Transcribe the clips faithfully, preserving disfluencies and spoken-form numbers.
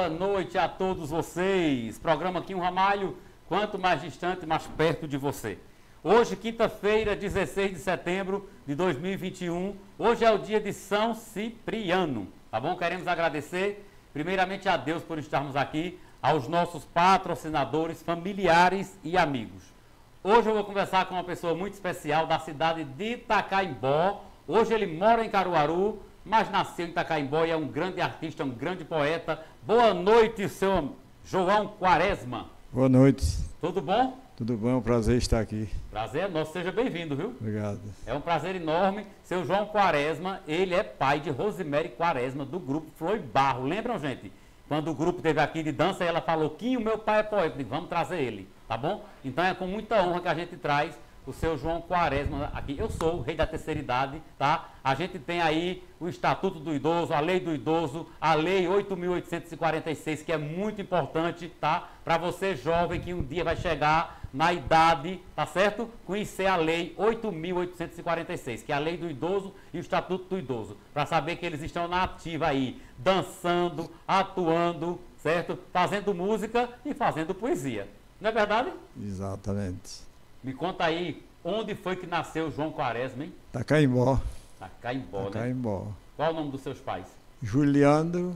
boa noite a todos vocês. Programa Quinho Ramalho, quanto mais distante, mais perto de você. Hoje, quinta-feira, dezesseis de setembro de dois mil e vinte e um, hoje é o dia de São Cipriano, tá bom? Queremos agradecer, primeiramente a Deus por estarmos aqui, aos nossos patrocinadores, familiares e amigos. Hoje eu vou conversar com uma pessoa muito especial da cidade de Itacaimbó. Hoje ele mora em Caruaru, mas nasceu em Itacaimbó e é um grande artista, um grande poeta. Boa noite, seu João Quaresma. Boa noite. Tudo bom? Tudo bom, é um prazer estar aqui. Prazer é nosso, seja bem-vindo, viu? Obrigado. É um prazer enorme. Seu João Quaresma, ele é pai de Rosemary Quaresma, do grupo Flor e Barro. Lembram, gente? Quando o grupo esteve aqui de dança, ela falou, Quinho, meu pai é poeta. Eu digo, vamos trazer ele, tá bom? Então é com muita honra que a gente traz o seu João Quaresma aqui. Eu sou o rei da terceira idade, tá? A gente tem aí o Estatuto do Idoso, a Lei do Idoso, a Lei oito mil oitocentos e quarenta e seis, que é muito importante, tá? Para você jovem que um dia vai chegar na idade, tá certo? Conhecer a Lei oito mil oitocentos e quarenta e seis, que é a Lei do Idoso e o Estatuto do Idoso. Para saber que eles estão na ativa aí, dançando, atuando, certo? Fazendo música e fazendo poesia. Não é verdade? Exatamente. Me conta aí, onde foi que nasceu João Quaresma, hein? Itacaimbó. Itacaimbó, né? Itacaimbó. Qual o nome dos seus pais? Juliano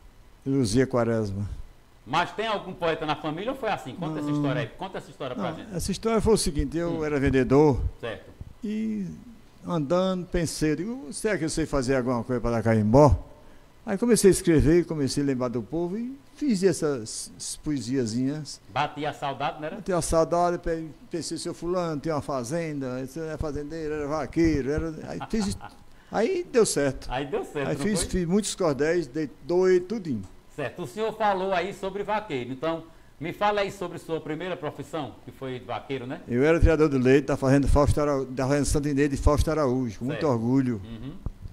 e Luzia Quaresma. Mas tem algum poeta na família ou foi assim? Conta Não. essa história aí, conta essa história pra Não, gente. essa história foi o seguinte, eu Hum. era vendedor Certo. e andando, pensei, eu digo, será que eu sei fazer alguma coisa para Itacaimbó? Aí comecei a escrever, comecei a lembrar do povo e fiz essas, essas poesiazinhas. Batia a saudade, não era? Tenho uma saudade, pe- pensei, seu fulano, tinha uma fazenda, esse era fazendeiro, era vaqueiro, era... Aí, fiz, aí deu certo. Aí deu certo, Aí não fiz, foi? fiz muitos cordéis, dei, doei tudinho. Certo. O senhor falou aí sobre vaqueiro, então me fala aí sobre sua primeira profissão, que foi vaqueiro, né? Eu era criador de leite da fazenda, Fausto Araújo, da fazenda Santo Inês de Fausto Araújo, com muito Certo. orgulho. Uhum.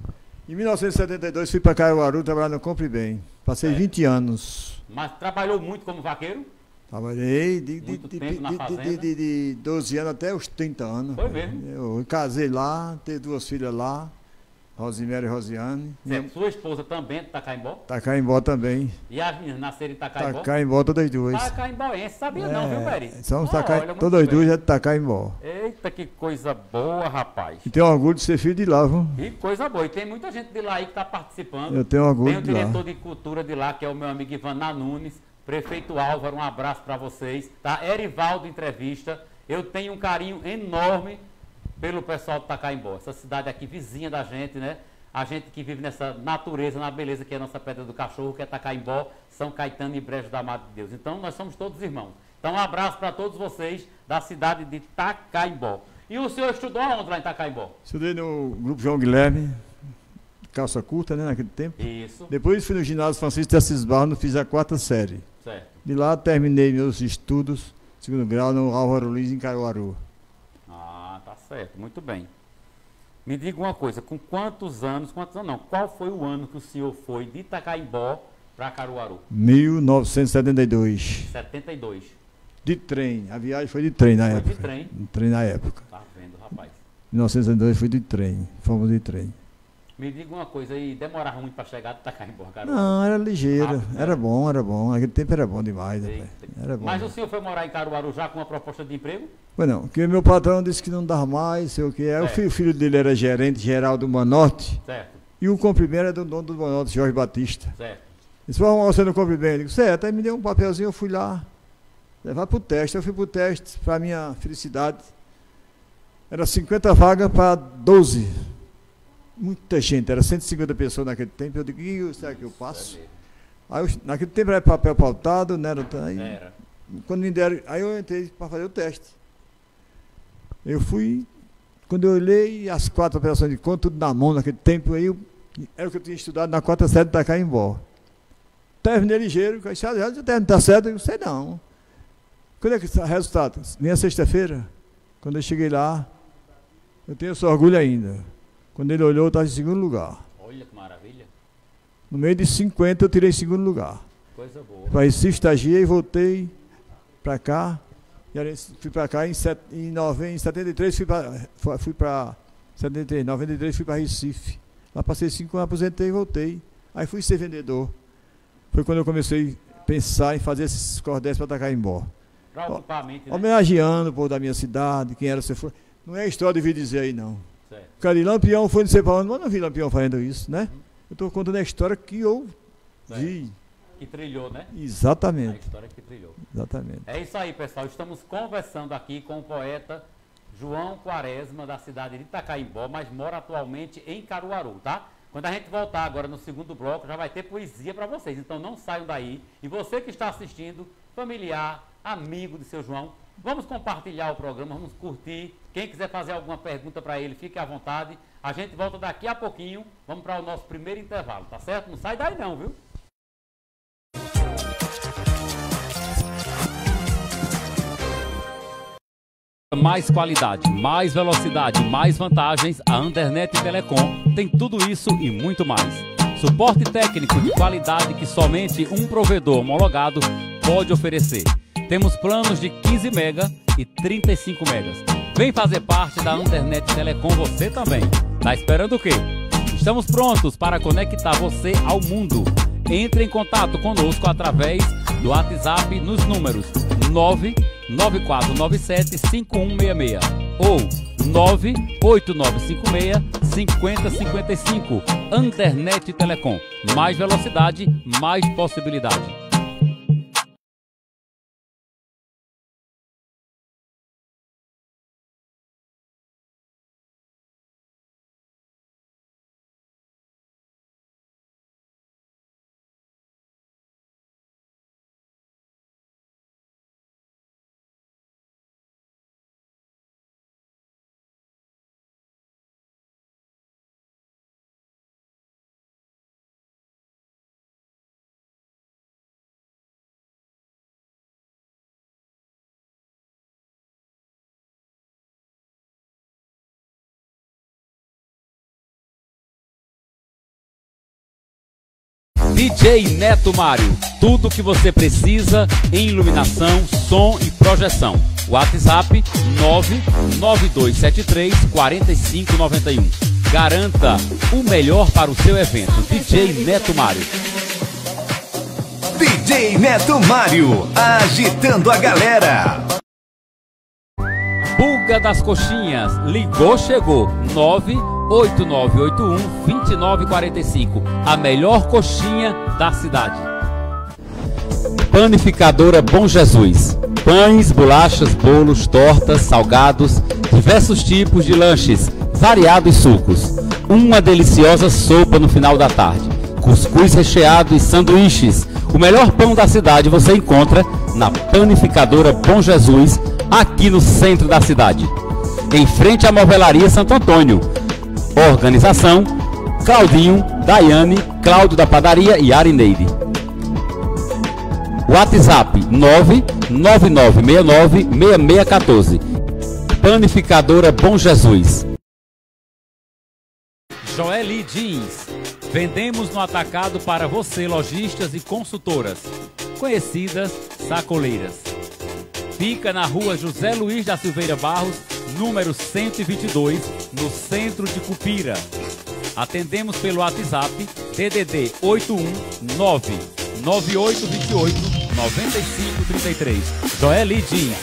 Em mil novecentos e setenta e dois fui para Caruaru trabalhar no Compre Bem. Passei Certo. vinte anos. Mas trabalhou muito como vaqueiro? Trabalhei de, de, Muito de, tempo de, na de, fazenda? de, de, de doze anos até os trinta anos. Foi mesmo? Eu casei lá, tenho duas filhas lá, Rosemary e Rosiane. Certo. Sua esposa também é de Itacaimbó? Itacaimbó também. E as meninas nasceram em Itacaimbó? Itacaimbó todas duas. Itacaimbóense, sabia não, viu, Peri? São Ah, Itacai- olha, muito todas bem. duas é de Itacaimbó. Eita, que coisa boa, rapaz. E tenho orgulho de ser filho de lá, viu? Que coisa boa. E tem muita gente de lá aí que está participando. Eu tenho orgulho Tem o de lá. diretor de cultura de lá, que é o meu amigo Ivan Nanunes. Prefeito Álvaro, um abraço para vocês. Tá? Erivaldo, entrevista. Eu tenho um carinho enorme pelo pessoal de Itacaimbó. Essa cidade aqui, vizinha da gente, né? A gente que vive nessa natureza, na beleza que é a nossa Pedra do Cachorro, que é Itacaimbó, São Caetano e Brejo da Amado de Deus. Então, nós somos todos irmãos. Então, um abraço para todos vocês da cidade de Itacaimbó. E o senhor estudou aonde lá em Itacaimbó? Estudei no Grupo João Guilherme, calça curta, né, naquele tempo. Isso, Depois fui no ginásio Francisco de Assis Barros, fiz a quarta série. certo. De lá terminei meus estudos, segundo grau, no Álvaro Luiz, em Caruaru. Ah, tá certo, muito bem. Me diga uma coisa, com quantos anos, quantos anos não, qual foi o ano que o senhor foi de Itacaimbó para Caruaru? mil novecentos e setenta e dois. setenta e dois. De trem, a viagem foi de trem na Foi época. de trem. De trem na época. Tá vendo, rapaz. mil novecentos e setenta e dois fui de trem, fomos de trem. Me diga uma coisa aí, demorava muito para chegar de Itacaimbó, Caruaru? Não, era ligeiro, Rápido, né? era bom, era bom. Aquele tempo era bom demais, rapaz. Eita. Era bom. Mas o senhor foi morar em Caruaru já com uma proposta de emprego? Pois não, porque meu patrão disse que não dava mais, sei o que é. O É. filho, o filho dele era gerente geral do Manorte Certo, e o Comprimento era do dono do Manorte, Jorge Batista. certo. Disse, vamos você no Comprimento. Eu digo, certo, aí me deu um papelzinho, eu fui lá, levar pro teste. Eu fui pro teste, para minha felicidade. Era cinquenta vagas para doze. Muita gente, era cento e cinquenta pessoas naquele tempo. Eu digo, e será que eu passo? Isso, Aí, eu, naquele tempo era papel pautado, né? Era, aí, é mesmo. Era. quando me deram, aí eu entrei para fazer o teste. Eu fui, quando eu olhei as quatro operações de conta, tudo na mão naquele tempo, aí eu, era o que eu tinha estudado na quarta série de Itacaimbó. Terminei ligeiro, eu disse, ah, já terminou, tá certo? Eu sei não. Quando é que está o resultado? Minha sexta-feira, quando eu cheguei lá, eu tenho esse orgulho ainda. Quando ele olhou, eu estava em segundo lugar. Olha que maravilha. No meio de cinquenta, eu tirei segundo lugar. Coisa boa. Para Recife, estagiei, voltei para cá. E aí fui para cá em, set, em, nove, em setenta e três, fui para fui para setenta e três, noventa e três fui para Recife. Lá passei cinco anos, aposentei e voltei. Aí fui ser vendedor. foi quando eu comecei a pensar em fazer esses cordéis para Tacaimbó. Preocupamente, né? Homenageando o povo da minha cidade, quem era você foi. Não é história de vir dizer aí, não. Certo. O cara de Lampião foi não sei para onde, mas não vi Lampião fazendo isso, né? Uhum. Eu estou contando a história que eu certo. vi. Que trilhou, né? Exatamente. A história que trilhou. Exatamente. É isso aí, pessoal. Estamos conversando aqui com o poeta João Quaresma, da cidade de Tacaimbó, mas mora atualmente em Caruaru, tá? Quando a gente voltar agora no segundo bloco, já vai ter poesia para vocês. Então não saiam daí. E você que está assistindo, familiar, amigo de seu João, vamos compartilhar o programa, vamos curtir. Quem quiser fazer alguma pergunta para ele, fique à vontade. A gente volta daqui a pouquinho. Vamos para o nosso primeiro intervalo, tá certo? Não sai daí não, viu? Mais qualidade, mais velocidade, mais vantagens, a Andernet Telecom tem tudo isso e muito mais. Suporte técnico de qualidade que somente um provedor homologado pode oferecer. Temos planos de quinze megas e trinta e cinco megas. Vem fazer parte da Andernet Telecom você também. Tá esperando o quê? Estamos prontos para conectar você ao mundo. Entre em contato conosco através do WhatsApp nos números nove nove quatro nove sete cinco um seis seis ou nove oito nove cinco seis cinco zero cinco cinco. Andernet Telecom. Mais velocidade, mais possibilidade. D J Neto Mário, tudo o que você precisa em iluminação, som e projeção. WhatsApp nove nove dois sete três quatro cinco nove um. Garanta o melhor para o seu evento. D J Neto Mário. D J Neto Mário, agitando a galera. Pulga das Coxinhas, ligou, chegou. nove oito nove oito um dois nove quatro cinco. A melhor coxinha da cidade. Panificadora Bom Jesus. Pães, bolachas, bolos, tortas, salgados, diversos tipos de lanches, variados sucos. Uma deliciosa sopa no final da tarde. Cuscuz recheado e sanduíches. O melhor pão da cidade você encontra na Panificadora Bom Jesus, aqui no centro da cidade, em frente à Movelaria Santo Antônio. Organização Claudinho, Daiane, Cláudio da Padaria e Arineide. WhatsApp nove nove nove seis nove seis seis um quatro. Panificadora Bom Jesus. Joeli Jeans. Vendemos no atacado para você, lojistas e consultoras. Conhecidas sacoleiras. Fica na rua José Luiz da Silveira Barros, número cento e vinte e dois, no centro de Cupira. Atendemos pelo WhatsApp D D D oito um nove nove oito dois oito nove cinco três três. Joeli Jeans.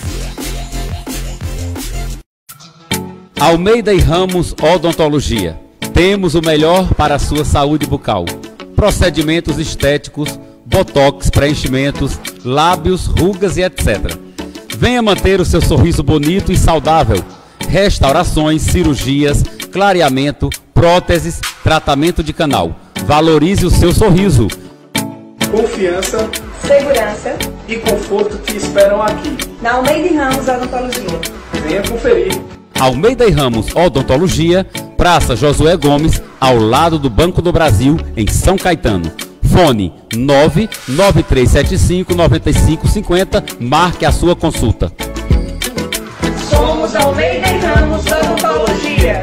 Almeida e Ramos Odontologia. Temos o melhor para a sua saúde bucal. Procedimentos estéticos, botox, preenchimentos, lábios, rugas e etcétera. Venha manter o seu sorriso bonito e saudável. Restaurações, cirurgias, clareamento, próteses, tratamento de canal. Valorize o seu sorriso. Confiança, segurança e conforto que esperam aqui. Na Almeida e Ramos Odontologia. Venha conferir. Almeida e Ramos Odontologia, Praça Josué Gomes, ao lado do Banco do Brasil, em São Caetano. Fone nove nove três sete cinco nove cinco cinco zero. Marque a sua consulta. Somos Almeida e Ramos Odontologia.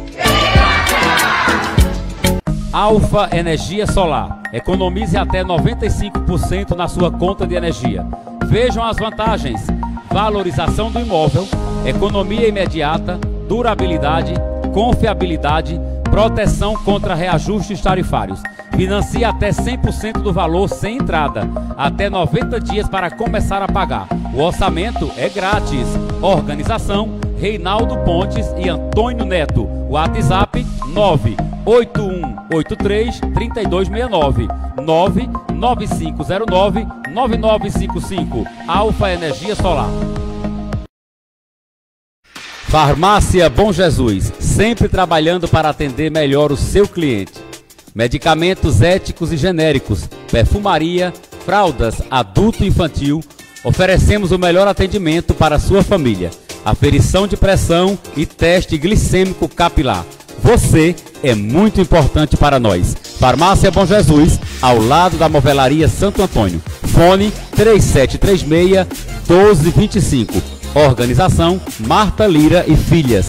Alfa Energia Solar. Economize até noventa e cinco por cento na sua conta de energia. Vejam as vantagens: valorização do imóvel, economia imediata, durabilidade, confiabilidade, proteção contra reajustes tarifários. Financia até cem por cento do valor sem entrada, até noventa dias para começar a pagar. O orçamento é grátis. Organização Reinaldo Pontes e Antônio Neto. WhatsApp nove oito um oito três, três dois seis nove, nove nove cinco zero nove, nove nove cinco cinco. Alfa Energia Solar. Farmácia Bom Jesus, sempre trabalhando para atender melhor o seu cliente. Medicamentos éticos e genéricos, perfumaria, fraldas, adulto e infantil. Oferecemos o melhor atendimento para a sua família. Aferição de pressão e teste glicêmico capilar. Você é muito importante para nós. Farmácia Bom Jesus, ao lado da Movelaria Santo Antônio. Fone três sete três seis, um dois dois cinco. Organização Marta Lira e Filhas.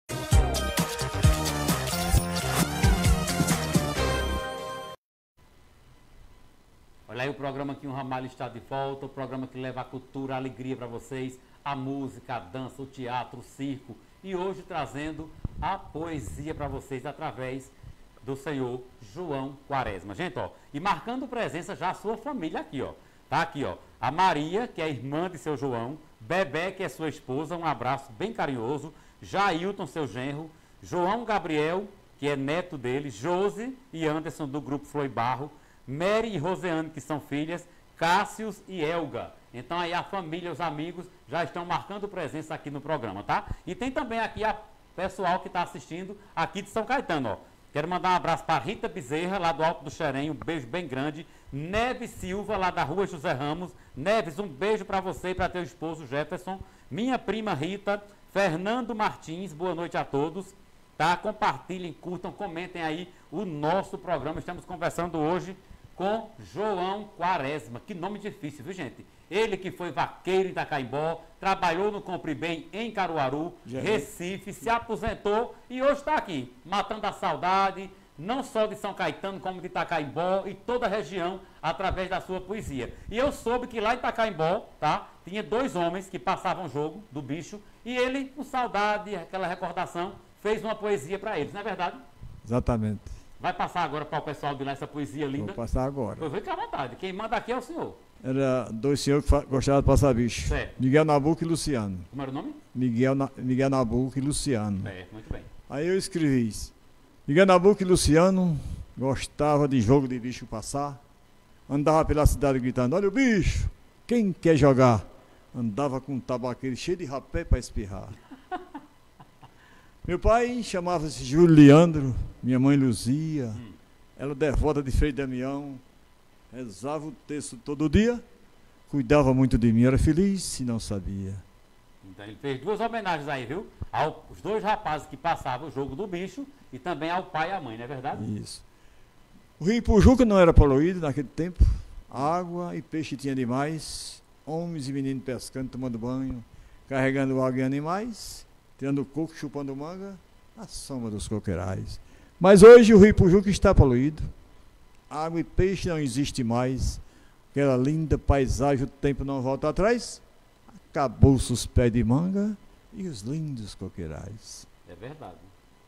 Olha aí o programa aqui, um Ramalho está de volta, o programa que leva a cultura, a alegria para vocês, a música, a dança, o teatro, o circo, e hoje trazendo a poesia para vocês através do senhor João Quaresma. Gente, ó, e marcando presença já a sua família aqui, ó. Tá aqui, ó, a Maria, que é irmã de seu João, Bebé, que é sua esposa, um abraço bem carinhoso, Jailton, seu genro, João Gabriel, que é neto dele, Josi e Anderson, do grupo Floi Barro, Mary e Roseane, que são filhas, Cássius e Elga. Então aí a família, os amigos já estão marcando presença aqui no programa, tá? E tem também aqui a pessoal que está assistindo aqui de São Caetano, ó. Quero mandar um abraço para Rita Bezerra, lá do Alto do Xerém, um beijo bem grande. Neves Silva, lá da Rua José Ramos. Neves, um beijo para você e para teu esposo Jefferson. Minha prima Rita, Fernando Martins, boa noite a todos. Tá? Compartilhem, curtam, comentem aí o nosso programa. Estamos conversando hoje com João Quaresma. Que nome difícil, viu, gente? Ele que foi vaqueiro em Itacaimbó, trabalhou no Compre Bem em Caruaru, Já Recife, se aposentou e hoje está aqui, matando a saudade, não só de São Caetano, como de Itacaimbó e toda a região, através da sua poesia. E eu soube que lá em Itacaimbó, tá, tinha dois homens que passavam o jogo do bicho e ele, com saudade, aquela recordação, fez uma poesia para eles, não é verdade? Exatamente. Vai passar agora para o pessoal de lá essa poesia linda? Vou passar agora. Eu fico à vontade, quem manda aqui é o senhor. Era dois senhores que gostavam de passar bicho. Certo. Miguel Nabuco e Luciano. Como era o nome? Miguel, Na, Miguel Nabuco e Luciano. É, muito bem. Aí eu escrevi isso. Miguel Nabuco e Luciano gostava de jogo de bicho passar. Andava pela cidade gritando, olha o bicho, quem quer jogar? Andava com um tabaqueiro cheio de rapé para espirrar. Meu pai chamava-se Júlio Leandro, minha mãe Luzia, hum. ela devota de Frei Damião, rezava o texto todo dia, cuidava muito de mim, era feliz se não sabia. Então ele fez duas homenagens aí, viu? Aos dois rapazes que passavam o jogo do bicho e também ao pai e à mãe, não é verdade? Isso. O rio Pujuca não era poluído naquele tempo, água e peixe tinha demais, homens e meninos pescando, tomando banho, carregando água e animais, tirando coco, chupando manga, à sombra dos coqueirais. Mas hoje o rio Pujuca está poluído, água e peixe não existe mais, aquela linda paisagem, o tempo não volta atrás, acabou-se os pés de manga e os lindos coqueirais. É verdade.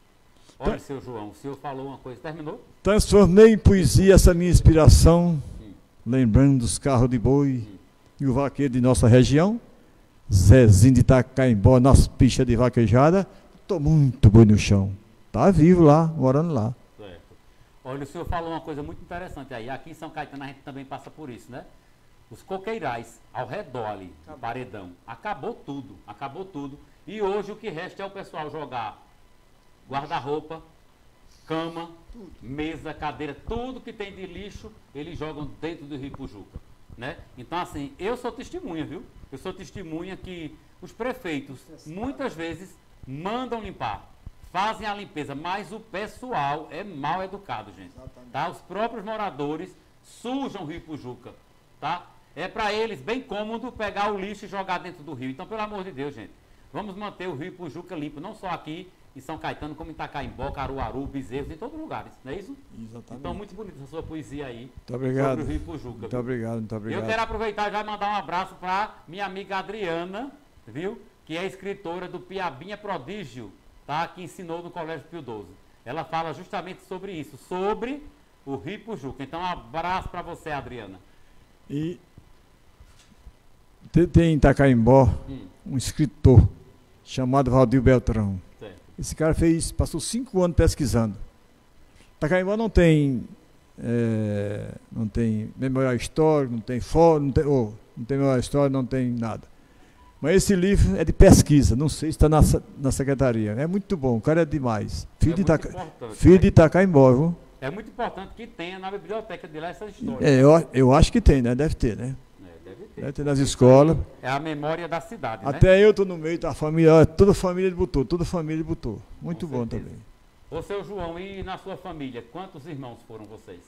Olha, então, seu João, o senhor falou uma coisa, terminou? Transformei em poesia essa minha inspiração, hum. lembrando dos carros de boi hum. e o vaqueiro de nossa região, Zezinho de Itacaimbó, nas pistas de vaquejada, tô muito boi no chão. Tá vivo lá, morando lá. Certo. Olha, o senhor falou uma coisa muito interessante aí. Aqui em São Caetano a gente também passa por isso, né? Os coqueirais ao redor ali, o paredão. Acabou tudo, acabou tudo. E hoje o que resta é o pessoal jogar guarda-roupa, cama, tudo. Mesa, cadeira, tudo que tem de lixo, eles jogam dentro do Rio Pujuca, né? Então, assim, eu sou testemunha, viu? Eu sou testemunha que os prefeitos, muitas vezes, mandam limpar, fazem a limpeza, mas o pessoal é mal educado, gente. Tá? Os próprios moradores sujam o Rio Pujuca, tá? É para eles bem cômodo pegar o lixo e jogar dentro do rio. Então, pelo amor de Deus, gente, vamos manter o Rio Pujuca limpo, não só aqui em São Caetano, como em Itacaimbó, Caruaru, Bezerros, em todos os lugares, não é isso? Exatamente. Então, muito bonita a sua poesia aí. Muito obrigado. Sobre o Rio Pujuca. Muito obrigado, muito obrigado. Eu quero aproveitar e já mandar um abraço para minha amiga Adriana, viu? Que é escritora do Piabinha Prodígio, tá? Que ensinou no Colégio Pio doze. Ela fala justamente sobre isso, sobre O Ripo Juca. Então, um abraço para você, Adriana. E tem, tem em Itacaimbó hum. um escritor chamado Valdir Beltrão. Certo. Esse cara fez, passou cinco anos pesquisando. Itacaimbó não tem, é, não tem memorial histórico, não tem fórum, não tem, oh, não tem memorial histórico, não tem nada. Mas esse livro é de pesquisa, não sei se está na, na secretaria. É muito bom, o cara é demais. Filho, é de, Itaca, filho né? de Itacaimbó, viu? É muito importante que tenha na biblioteca de lá essas histórias. É, eu, eu acho que tem, né? Deve ter, né? É, deve ter. Deve ter nas escolas. É a memória da cidade, Até né? eu estou no meio da família, toda a família de Butô, toda a família de Butô. Muito Com bom certeza. Também. Ô, seu João, e na sua família, quantos irmãos foram vocês?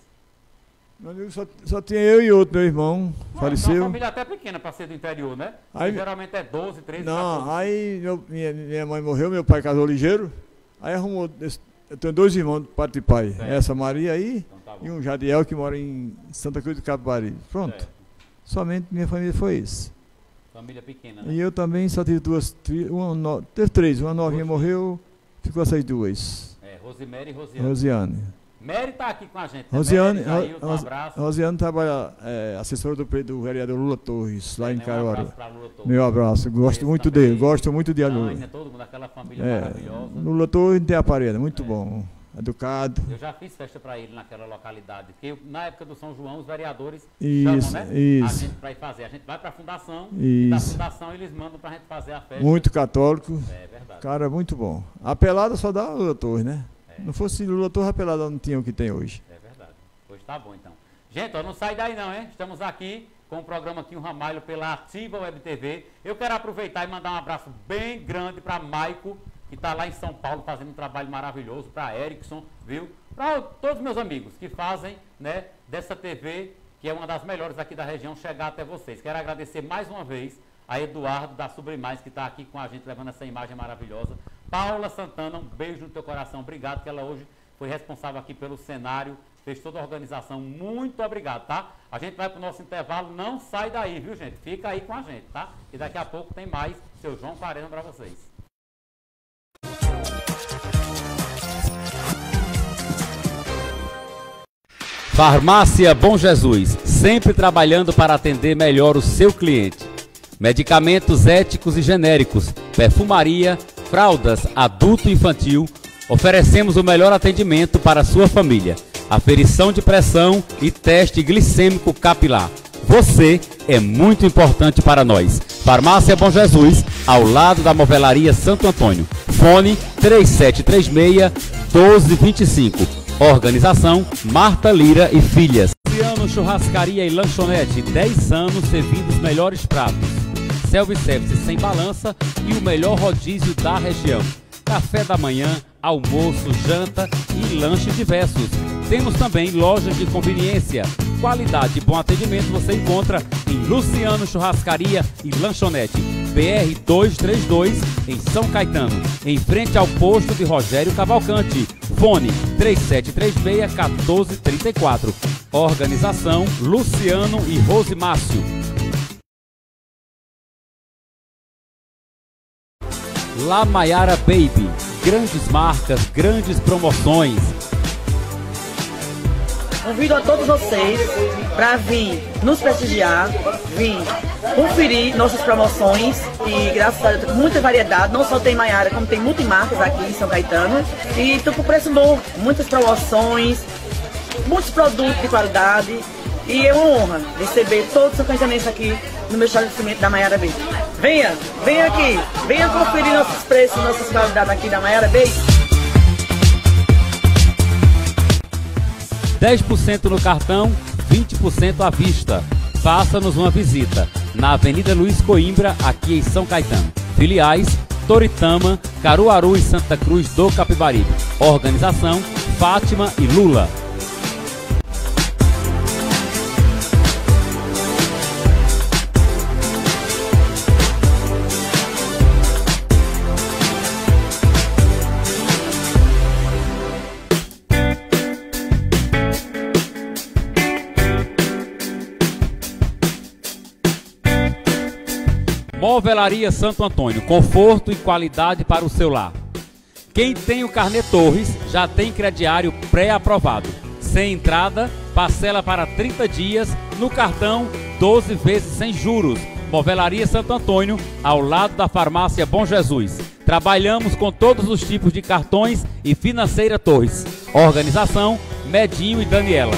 Só, só tinha eu e outro, meu irmão, Não, faleceu. Então a família até pequena para ser do interior, né? Aí, geralmente é doze, treze, não, quatorze. Aí meu, minha, minha mãe morreu, meu pai casou ligeiro. Aí arrumou, eu tenho dois irmãos de parte de pai. Certo. Essa Maria aí então tá e um Jadiel que mora em Santa Cruz do Capibari. Pronto. Certo. Somente minha família foi isso. Família pequena, né? E eu também só tive duas, uma, no, teve três. Uma novinha morreu, ficou essas duas. É, Rosemary e Rosiane. Rosiane. Mary está aqui com a gente. Rosiane, Mary, Jair, um abraço. Rosiane trabalha, é, assessora do, do vereador Lula Torres, lá é, em Caruaru. Um abraço Lula Torres. Meu abraço, gosto Esse muito dele, gosto muito de Lula. Né, todo mundo, aquela família é, maravilhosa. Lula Torres não tem aparelho, muito é. bom, educado. Eu já fiz festa para ele naquela localidade, porque na época do São João os vereadores isso, chamam, né? Isso. A gente para ir fazer. A gente vai para a fundação isso. E da fundação eles mandam para a gente fazer a festa. Muito católico. É verdade. Cara, muito bom. A pelada só dá Lula Torres, né? É. Não fosse Lula Torres, a pelada não tinha o que tem hoje. É verdade. Hoje tá bom então. Gente, ó, não sai daí não, hein? Estamos aqui com o programa Quinho Ramalho pela Ativa Web T V. Eu quero aproveitar e mandar um abraço bem grande para Maico, que está lá em São Paulo fazendo um trabalho maravilhoso, para Erickson, viu? Para todos os meus amigos que fazem, né, dessa T V, que é uma das melhores aqui da região, chegar até vocês. Quero agradecer mais uma vez a Eduardo da Sublimais, que está aqui com a gente, levando essa imagem maravilhosa. Paula Santana, um beijo no teu coração, obrigado, que ela hoje foi responsável aqui pelo cenário, fez toda a organização, muito obrigado, tá? A gente vai para o nosso intervalo, não sai daí, viu, gente? Fica aí com a gente, tá? E daqui a pouco tem mais seu João Quaresma para vocês. Farmácia Bom Jesus, sempre trabalhando para atender melhor o seu cliente. Medicamentos éticos e genéricos, perfumaria, fraldas, adulto e infantil. Oferecemos o melhor atendimento para a sua família. Aferição de pressão e teste glicêmico capilar. Você é muito importante para nós. Farmácia Bom Jesus, ao lado da Movelaria Santo Antônio. Fone três sete três seis, um dois dois cinco. Organização Marta Lira e Filhas. Luciano Churrascaria e Lanchonete, dez anos servindo os melhores pratos. Self-service sem balança e o melhor rodízio da região. Café da manhã, almoço, janta e lanches diversos. Temos também lojas de conveniência. Qualidade e bom atendimento você encontra em Luciano Churrascaria e Lanchonete, B R duzentos e trinta e dois, em São Caetano, em frente ao posto de Rogério Cavalcante. Fone três sete três seis, um quatro três quatro. Organização Luciano e Rosimácio. La Maiara Baby, grandes marcas, grandes promoções. Convido a todos vocês para vir nos prestigiar, vir conferir nossas promoções e graças a Deus muita variedade, não só tem Maiara, como tem multimarcas aqui em São Caetano e tudo por preço bom, muitas promoções, muitos produtos de qualidade e é uma honra receber todos os são caetanenses aqui no meu estabelecimento da Maiara Baby. Venha, venha aqui, venha conferir nossos preços, nossas qualidades aqui da Maiara Baby. dez por cento no cartão, vinte por cento à vista. Faça-nos uma visita na Avenida Luiz Coimbra, aqui em São Caetano. Filiais Toritama, Caruaru e Santa Cruz do Capibaribe. Organização Fátima e Lula. Movelaria Santo Antônio, conforto e qualidade para o seu lar. Quem tem o carnê Torres já tem crediário pré-aprovado. sem entrada, parcela para trinta dias, no cartão doze vezes sem juros. Movelaria Santo Antônio, ao lado da farmácia Bom Jesus. Trabalhamos com todos os tipos de cartões e Financeira Torres. Organização Medinho e Daniela.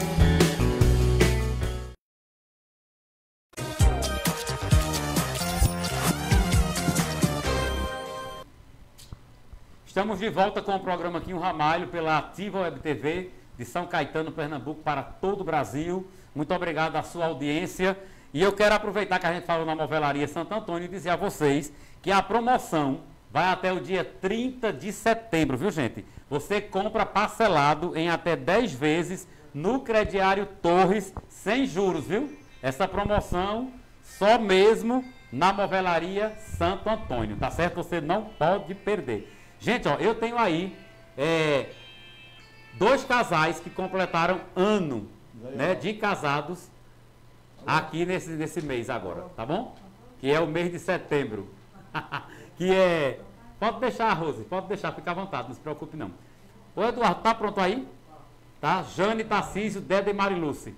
Estamos de volta com o programa Quinho Ramalho pela Ativa Web T V de São Caetano, Pernambuco, para todo o Brasil. Muito obrigado à sua audiência. E eu quero aproveitar que a gente falou na Movelaria Santo Antônio e dizer a vocês que a promoção vai até o dia trinta de setembro, viu, gente? Você compra parcelado em até dez vezes no crediário Torres, sem juros, viu? Essa promoção só mesmo na Movelaria Santo Antônio, tá certo? Você não pode perder. Gente, ó, eu tenho aí é, dois casais que completaram ano, né, de casados aqui nesse, nesse mês agora, tá bom? Que é o mês de setembro. Que é... Pode deixar, Rose, pode deixar, fica à vontade, não se preocupe não. Ô Eduardo, tá pronto aí? Tá? Jane, Tarcísio, Deda e Mariluce.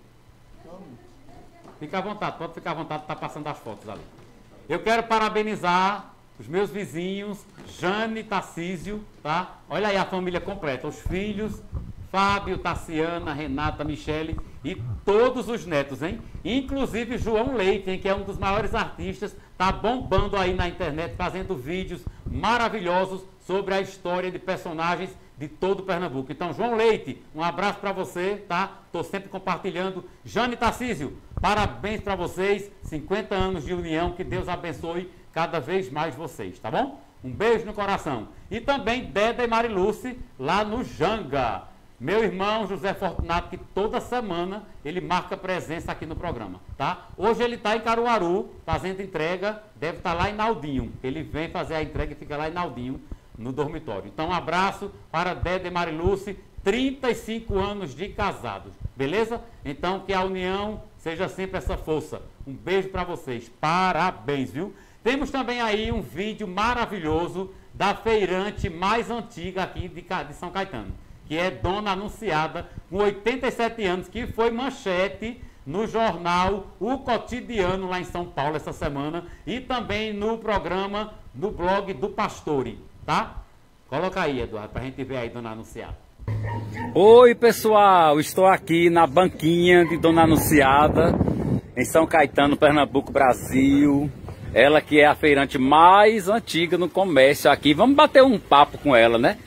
Fica à vontade, pode ficar à vontade, tá passando as fotos ali. Eu quero parabenizar os meus vizinhos, Jane, Tarcísio, tá? Olha aí a família completa, os filhos, Fábio, Tassiana, Renata, Michele e todos os netos, hein? Inclusive João Leite, hein, que é um dos maiores artistas, tá bombando aí na internet, fazendo vídeos maravilhosos sobre a história de personagens de todo Pernambuco. Então, João Leite, um abraço para você, tá? Tô sempre compartilhando. Jane, Tarcísio, parabéns para vocês, cinquenta anos de união, que Deus abençoe cada vez mais vocês, tá bom? Um beijo no coração. E também Deda e Mariluce, lá no Janga. Meu irmão José Fortunato, que toda semana ele marca presença aqui no programa, tá? Hoje ele está em Caruaru, fazendo entrega, deve estar lá em Naldinho. Ele vem fazer a entrega e fica lá em Naldinho, no dormitório. Então, um abraço para Deda e Mariluce, trinta e cinco anos de casados, beleza? Então, que a união seja sempre essa força. Um beijo para vocês, parabéns, viu? Temos também aí um vídeo maravilhoso da feirante mais antiga aqui de, de São Caetano, que é Dona Anunciada, com oitenta e sete anos, que foi manchete no jornal O Cotidiano, lá em São Paulo, essa semana, e também no programa, no blog do Pastore, tá? Coloca aí, Eduardo, pra gente ver aí, Dona Anunciada. Oi, pessoal, estou aqui na banquinha de Dona Anunciada, em São Caetano, Pernambuco, Brasil. Ela que é a feirante mais antiga no comércio aqui. Vamos bater um papo com ela, né?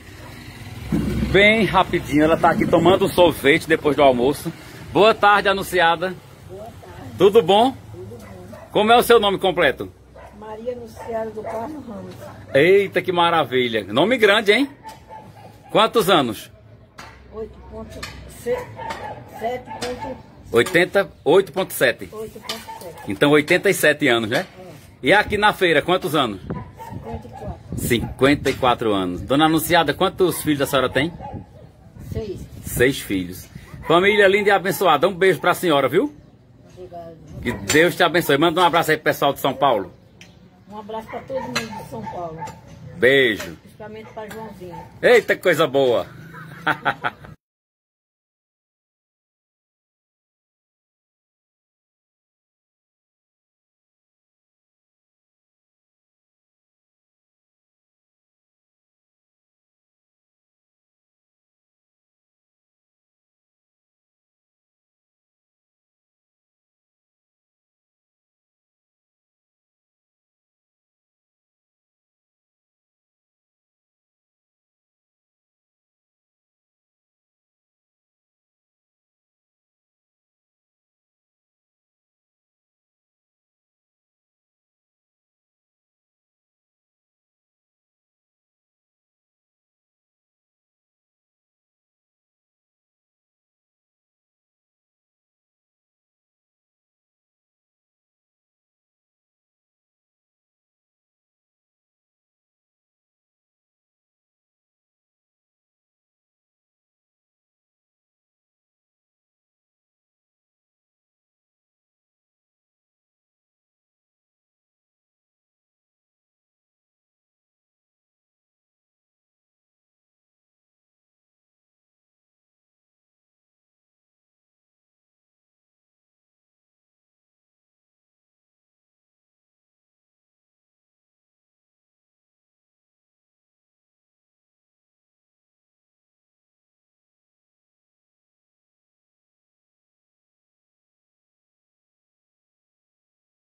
Bem rapidinho, ela está aqui tomando um sorvete depois do almoço. Boa tarde, Anunciada. Boa tarde. Tudo bom? Tudo bom. Como é o seu nome completo? Maria Anunciada do Carmo Ramos. Eita, que maravilha. Nome grande, hein? Quantos anos? oito ponto sete. oitenta, oito ponto sete. oito ponto sete. Então oitenta e sete anos, né? É. E aqui na feira, quantos anos? cinquenta e quatro. cinquenta e quatro anos. Dona Anunciada, quantos filhos a senhora tem? seis. Seis filhos. Família linda e abençoada. Um beijo pra senhora, viu? Obrigado. Que Deus te abençoe. Manda um abraço aí pro pessoal de São Paulo. Um abraço para todo mundo de São Paulo. Beijo. Principalmente para Joãozinho. Eita, que coisa boa.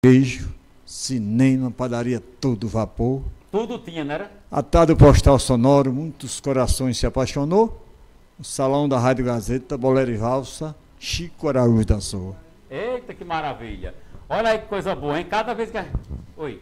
queijo, cinema, padaria, todo vapor. Tudo tinha, não era? Atado postal sonoro, muitos corações se apaixonou. O salão da Rádio Gazeta, Bolero e Valsa, Chico Araújo dançou. Eita, que maravilha. Olha aí que coisa boa, hein? Cada vez que... a- Oi.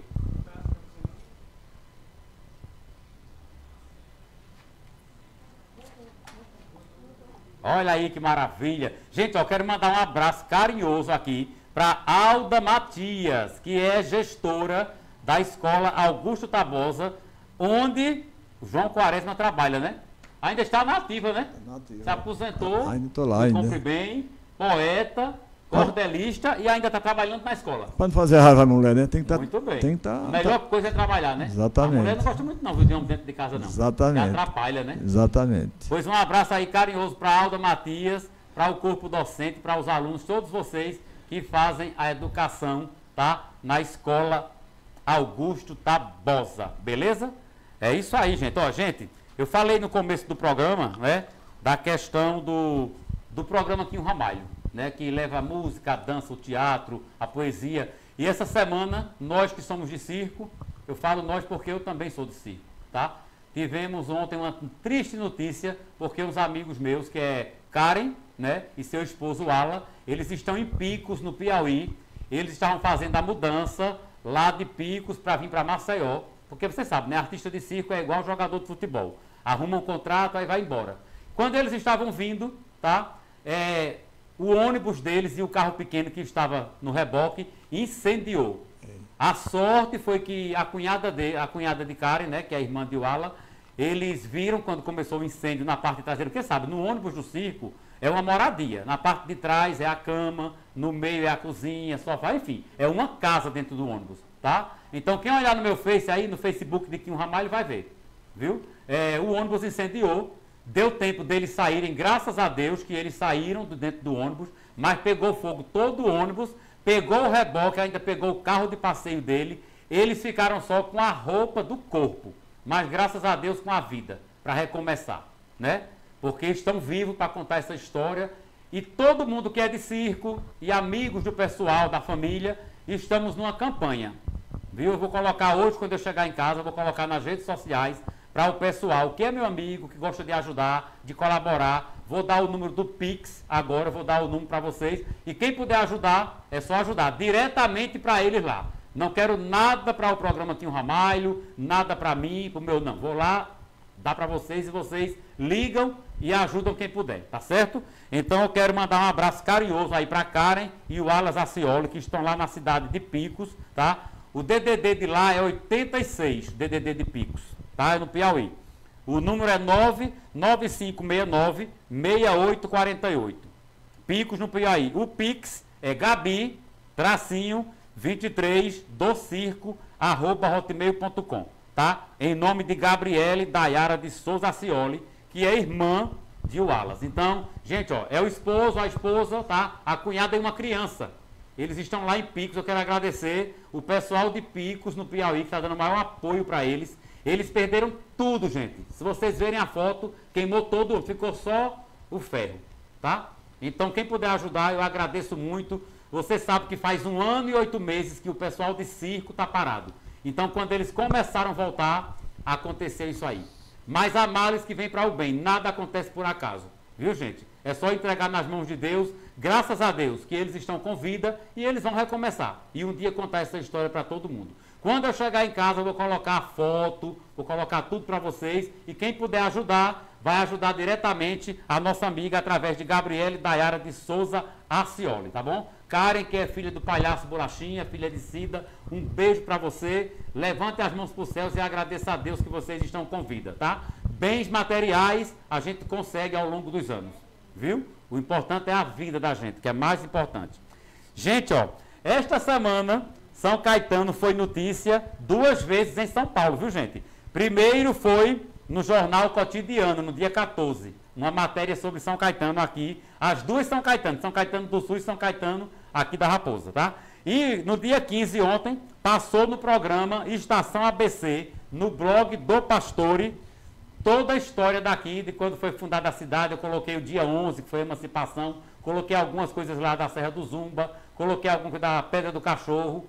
Olha aí que maravilha. Gente, ó, eu quero mandar um abraço carinhoso aqui para Alda Matias, que é gestora da escola Augusto Tabosa, onde o João Quaresma trabalha, né? Ainda está na ativa, né? Na ativa. Se aposentou, Ainda tô lá, ainda. cumpre bem, poeta, cordelista e ainda está trabalhando na escola. Para não fazer raiva à mulher, né? Tem que estar. Muito bem. Tem que tá, A melhor coisa é trabalhar, né? Exatamente. A mulher não gosta muito não, viu, de homem dentro de casa não. Exatamente. Que atrapalha, né? Exatamente. Pois um abraço aí carinhoso para Alda Matias, para o corpo docente, para os alunos, todos vocês que fazem a educação, tá? Na escola Augusto Tabosa, beleza? É isso aí, gente. Ó, gente, eu falei no começo do programa, né? Da questão do, do programa Quinho Ramalho, né? Que leva a música, a dança, o teatro, a poesia. E essa semana, nós que somos de circo, eu falo nós porque eu também sou de circo, tá? Tivemos ontem uma triste notícia, porque uns amigos meus, que é Karen, né, e seu esposo Ala, eles estão em Picos, no Piauí. Eles estavam fazendo a mudança lá de Picos para vir para Maceió, porque você sabe, né, artista de circo é igual jogador de futebol. Arruma um contrato, aí vai embora. Quando eles estavam vindo, tá, é, o ônibus deles e o carro pequeno que estava no reboque incendiou. A sorte foi que a cunhada de, a cunhada de Karen, né, que é a irmã de Wala, eles viram quando começou o incêndio na parte traseira, porque sabe, no ônibus do circo é uma moradia, na parte de trás é a cama, no meio é a cozinha, sofá, enfim, é uma casa dentro do ônibus, tá? Então quem olhar no meu Face aí, no Facebook de Quinho Ramalho vai ver, viu? É, o ônibus incendiou, deu tempo deles saírem, graças a Deus que eles saíram de dentro do ônibus, mas pegou fogo todo o ônibus, pegou o reboque, ainda pegou o carro de passeio dele, eles ficaram só com a roupa do corpo, mas graças a Deus com a vida, para recomeçar, né? Porque estão vivos para contar essa história e todo mundo que é de circo e amigos do pessoal, da família, estamos numa campanha, viu? Eu vou colocar hoje, quando eu chegar em casa, eu vou colocar nas redes sociais para o pessoal que é meu amigo, que gosta de ajudar, de colaborar. Vou dar o número do Pix agora, vou dar o número para vocês. E quem puder ajudar, é só ajudar diretamente para eles lá. Não quero nada para o programa Quinho Ramalho, nada para mim, para o meu não. Vou lá, dá para vocês e vocês ligam e ajudam quem puder, tá certo? Então eu quero mandar um abraço carinhoso aí para Karen e o Alas Acioli, que estão lá na cidade de Picos, tá? O D D D de lá é oitenta e seis, D D D de Picos, tá? É no Piauí. O número é nove nove cinco seis nove seis oito quatro oito. Picos no Piauí. O Pix é Gabi, tracinho, vinte e três, do circo, arroba hotmail ponto com, tá? Em nome de Gabriele Dayara de Souza Acioli, que é irmã de Wallace. Então, gente, ó, é o esposo, a esposa, tá? A cunhada e uma criança. Eles estão lá em Picos, eu quero agradecer o pessoal de Picos no Piauí, que está dando maior apoio para eles. Eles perderam tudo, gente. Se vocês verem a foto, queimou todo, ficou só o ferro, tá? Então, quem puder ajudar, eu agradeço muito. Você sabe que faz um ano e oito meses que o pessoal de circo está parado. Então, quando eles começaram a voltar, aconteceu isso aí. Mas há males que vêm para o bem, nada acontece por acaso, viu, gente? É só entregar nas mãos de Deus, graças a Deus, que eles estão com vida e eles vão recomeçar. E um dia contar essa história para todo mundo. Quando eu chegar em casa, eu vou colocar a foto, vou colocar tudo para vocês. E quem puder ajudar, vai ajudar diretamente a nossa amiga através de Gabriele Dayara de Souza Acioli, tá bom? Karen, que é filha do Palhaço Bolachinha, filha de Cida, um beijo para você. Levante as mãos para os céus e agradeça a Deus que vocês estão com vida, tá? Bens materiais a gente consegue ao longo dos anos, viu? O importante é a vida da gente, que é mais importante. Gente, ó, esta semana São Caetano foi notícia duas vezes em São Paulo, viu, gente? Primeiro foi no Jornal Cotidiano, no dia quatorze, uma matéria sobre São Caetano aqui. As duas São Caetano, São Caetano do Sul e São Caetano aqui da Raposa, tá? E no dia quinze, ontem, passou no programa Estação A B C, no blog do Pastore, toda a história daqui, de quando foi fundada a cidade. Eu coloquei o dia onze, que foi a emancipação, coloquei algumas coisas lá da Serra do Zumba, coloquei algumas da Pedra do Cachorro,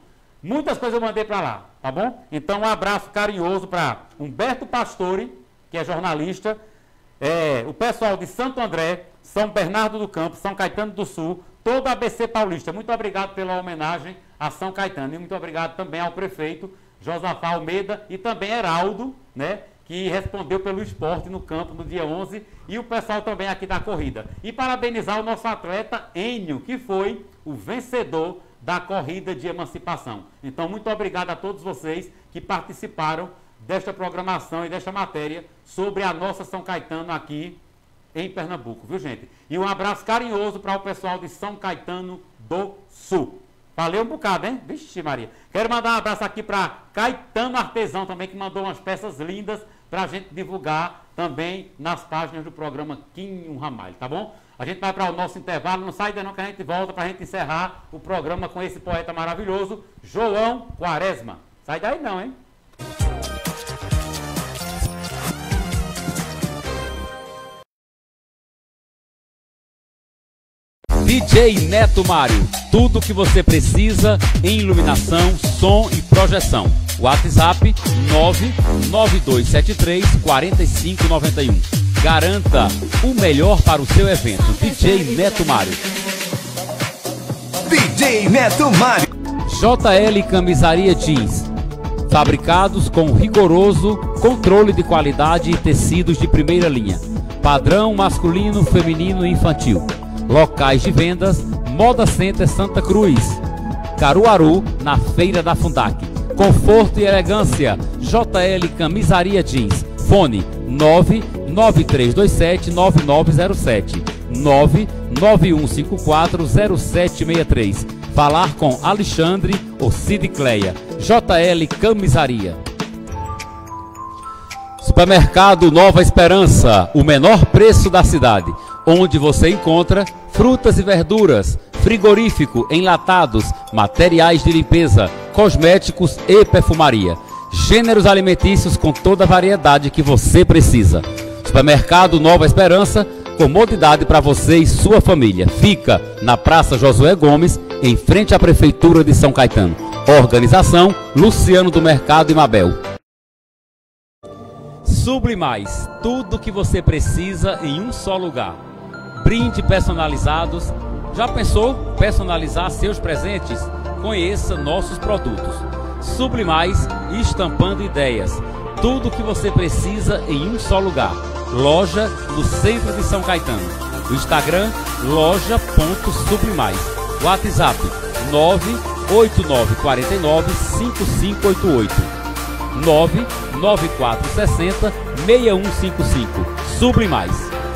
Muitas coisas eu mandei para lá, tá bom? Então um abraço carinhoso para Humberto Pastore, que é jornalista, é, o pessoal de Santo André, São Bernardo do Campo, São Caetano do Sul, toda a A B C Paulista. Muito obrigado pela homenagem a São Caetano. E muito obrigado também ao prefeito Josafá Almeida e também Heraldo, né, que respondeu pelo esporte no campo no dia onze, e o pessoal também aqui da corrida. E parabenizar o nosso atleta Enio, que foi o vencedor da corrida de emancipação. Então, muito obrigado a todos vocês que participaram desta programação e desta matéria sobre a nossa São Caetano aqui em Pernambuco, viu, gente? E um abraço carinhoso para o pessoal de São Caetano do Sul. Valeu um bocado, hein? Vixe, Maria. Quero mandar um abraço aqui para Caetano Artesão também, que mandou umas peças lindas para a gente divulgar também nas páginas do programa Quinho Ramalho, tá bom? A gente vai para o nosso intervalo, não sai daí não que a gente volta para a gente encerrar o programa com esse poeta maravilhoso, João Quaresma. Sai daí não, hein? D J Neto Mário, tudo o que você precisa em iluminação, som e projeção. WhatsApp nove nove dois sete três quatro cinco nove um. Garanta o melhor para o seu evento. D J Neto Mário. D J Neto Mário. J L Camisaria Jeans. Fabricados com rigoroso controle de qualidade e tecidos de primeira linha. Padrão masculino, feminino e infantil. Locais de vendas: Moda Center Santa Cruz, Caruaru, na Feira da Fundac. Conforto e elegância: J L Camisaria Jeans. Fone nove nove três dois sete nove nove zero sete, nove nove um cinco quatro zero sete seis três. Falar com Alexandre ou Cid Cleia. J L Camisaria. Supermercado Nova Esperança, o menor preço da cidade, onde você encontra frutas e verduras, frigorífico, enlatados, materiais de limpeza, cosméticos e perfumaria. Gêneros alimentícios com toda a variedade que você precisa. Supermercado Nova Esperança, comodidade para você e sua família. Fica na Praça Josué Gomes, em frente à Prefeitura de São Caetano. Organização Luciano do Mercado e Mabel. Sublimais, tudo o que você precisa em um só lugar. Brinde personalizados. Já pensou personalizar seus presentes? Conheça nossos produtos. Sublimais, estampando ideias. Tudo o que você precisa em um só lugar. Loja no centro de São Caetano. O Instagram, loja ponto sublimais. WhatsApp nove oito nove quatro nove cinco cinco oito oito, nove nove quatro seis zero seis um cinco cinco. Sublimais.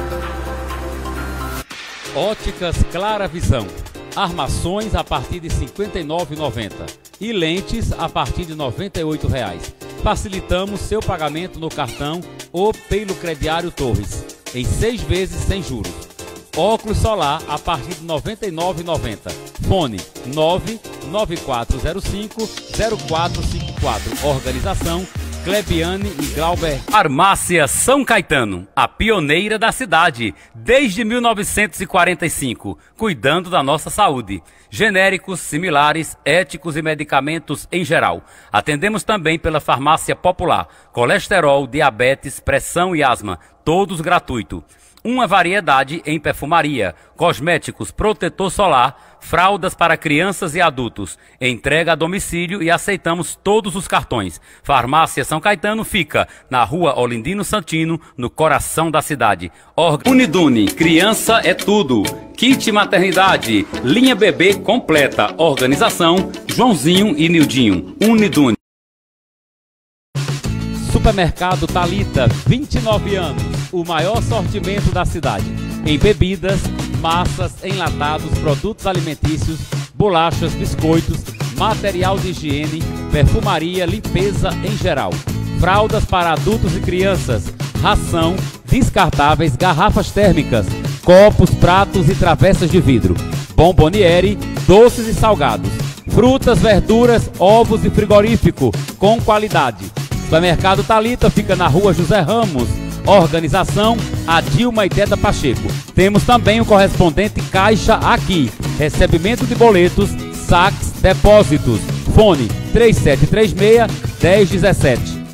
Óticas Clara Visão. Armações a partir de cinquenta e nove reais e noventa centavos e lentes a partir de noventa e oito reais. Facilitamos seu pagamento no cartão ou pelo crediário Torres, em seis vezes sem juros. Óculos solar a partir de noventa e nove reais e noventa centavos. Fone nove nove quatro zero cinco zero quatro cinco quatro. Organização Clebiane e Glauber. Farmácia São Caetano, a pioneira da cidade, desde mil novecentos e quarenta e cinco, cuidando da nossa saúde. Genéricos, similares, éticos e medicamentos em geral. Atendemos também pela farmácia popular, colesterol, diabetes, pressão e asma, todos gratuito. Uma variedade em perfumaria, cosméticos, protetor solar, fraldas para crianças e adultos. Entrega a domicílio e aceitamos todos os cartões. Farmácia São Caetano fica na rua Olindino Santino, no coração da cidade. Org... Unidune, criança é tudo. Kit maternidade, linha bebê completa. Organização Joãozinho e Nildinho. Unidune. Supermercado Talita, vinte e nove anos, o maior sortimento da cidade, em bebidas, massas, enlatados, produtos alimentícios, bolachas, biscoitos, material de higiene, perfumaria, limpeza em geral, fraldas para adultos e crianças, ração, descartáveis, garrafas térmicas, copos, pratos e travessas de vidro, bomboniere, doces e salgados, frutas, verduras, ovos e frigorífico com qualidade. Supermercado Talita fica na rua José Ramos. Organização Adilma e Teta Pacheco. Temos também o correspondente Caixa aqui. Recebimento de boletos, saques, depósitos. Fone três sete três seis, um zero um sete.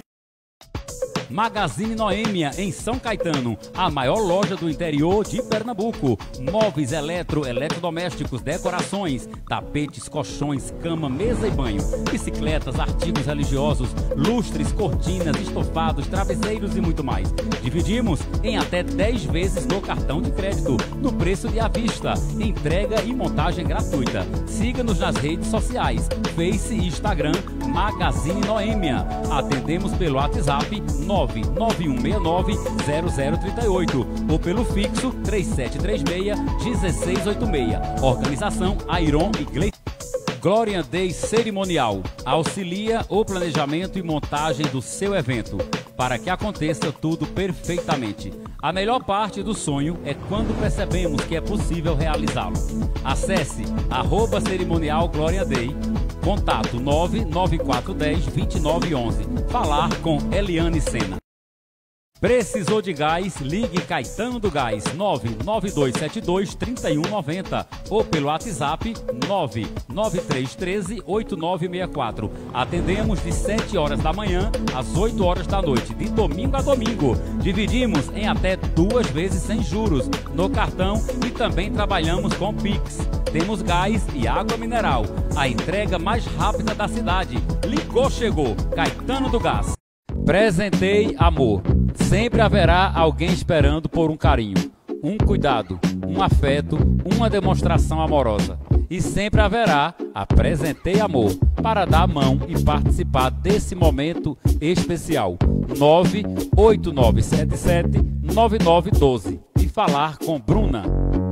Magazine Noêmia, em São Caetano, a maior loja do interior de Pernambuco. Móveis, eletro, eletrodomésticos, decorações, tapetes, colchões, cama, mesa e banho, bicicletas, artigos religiosos, lustres, cortinas, estofados, travesseiros e muito mais. Dividimos em até dez vezes no cartão de crédito, no preço de à vista, entrega e montagem gratuita. Siga-nos nas redes sociais, Face e Instagram, Magazine Noêmia. Atendemos pelo WhatsApp nove nove um seis nove zero zero três oito ou pelo fixo três sete três seis, um seis oito seis. Organização Airon e Gleiton. Glória Day Cerimonial auxilia o planejamento e montagem do seu evento para que aconteça tudo perfeitamente. A melhor parte do sonho é quando percebemos que é possível realizá-lo. Acesse arroba cerimonial Glória Day, contato nove nove quatro um zero, dois nove um um. Falar com Eliane Sena. Precisou de gás? Ligue Caetano do Gás nove nove dois sete dois, três um nove zero ou pelo WhatsApp nove nove três um três, oito nove seis quatro. Atendemos de sete horas da manhã às oito horas da noite, de domingo a domingo. Dividimos em até duas vezes sem juros no cartão e também trabalhamos com Pix. Temos gás e água mineral. A entrega mais rápida da cidade. Ligou, chegou. Caetano do Gás. Presentei amor. Sempre haverá alguém esperando por um carinho, um cuidado, um afeto, uma demonstração amorosa. E sempre haverá Apresentei Amor para dar a mão e participar desse momento especial. nove oito nove sete sete, nove nove um dois e falar com Bruna.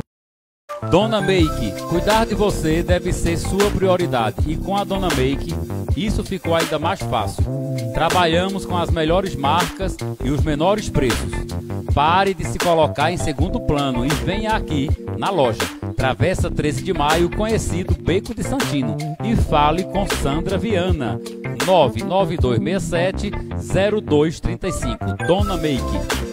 Dona Make, cuidar de você deve ser sua prioridade e com a Dona Make isso ficou ainda mais fácil. Trabalhamos com as melhores marcas e os menores preços. Pare de se colocar em segundo plano e venha aqui na loja Travessa treze de Maio, conhecido Beco de Santino, e fale com Sandra Viana. nove nove dois seis sete, zero dois três cinco. Dona Make.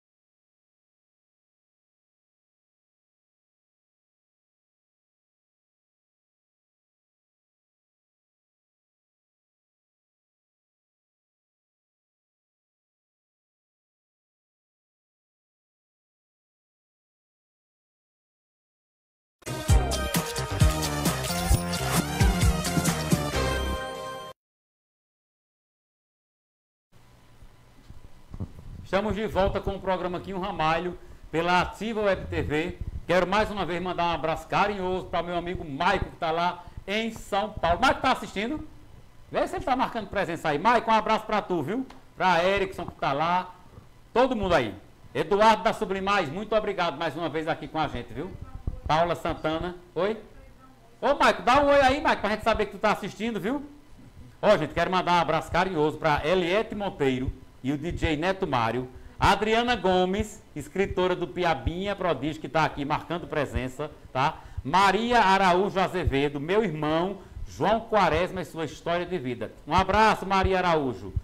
Estamos de volta com o programa Quinho Ramalho, pela Ativa Web T V. Quero mais uma vez mandar um abraço carinhoso para meu amigo Maico, que está lá em São Paulo. Maico está assistindo? Vê se ele está marcando presença aí. Maico, um abraço para tu, viu? Para Erickson, que está lá. Todo mundo aí. Eduardo da Sublimais, muito obrigado mais uma vez aqui com a gente, viu? Paula Santana. Oi? Ô, Maico, dá um oi aí, Maico, para a gente saber que tu está assistindo, viu? Ó, gente, quero mandar um abraço carinhoso para Eliette Monteiro e o D J Neto Mário, a Adriana Gomes, escritora do Piabinha Prodígio, que está aqui marcando presença, tá? Maria Araújo Azevedo, meu irmão, João Quaresma e sua história de vida. Um abraço, Maria Araújo.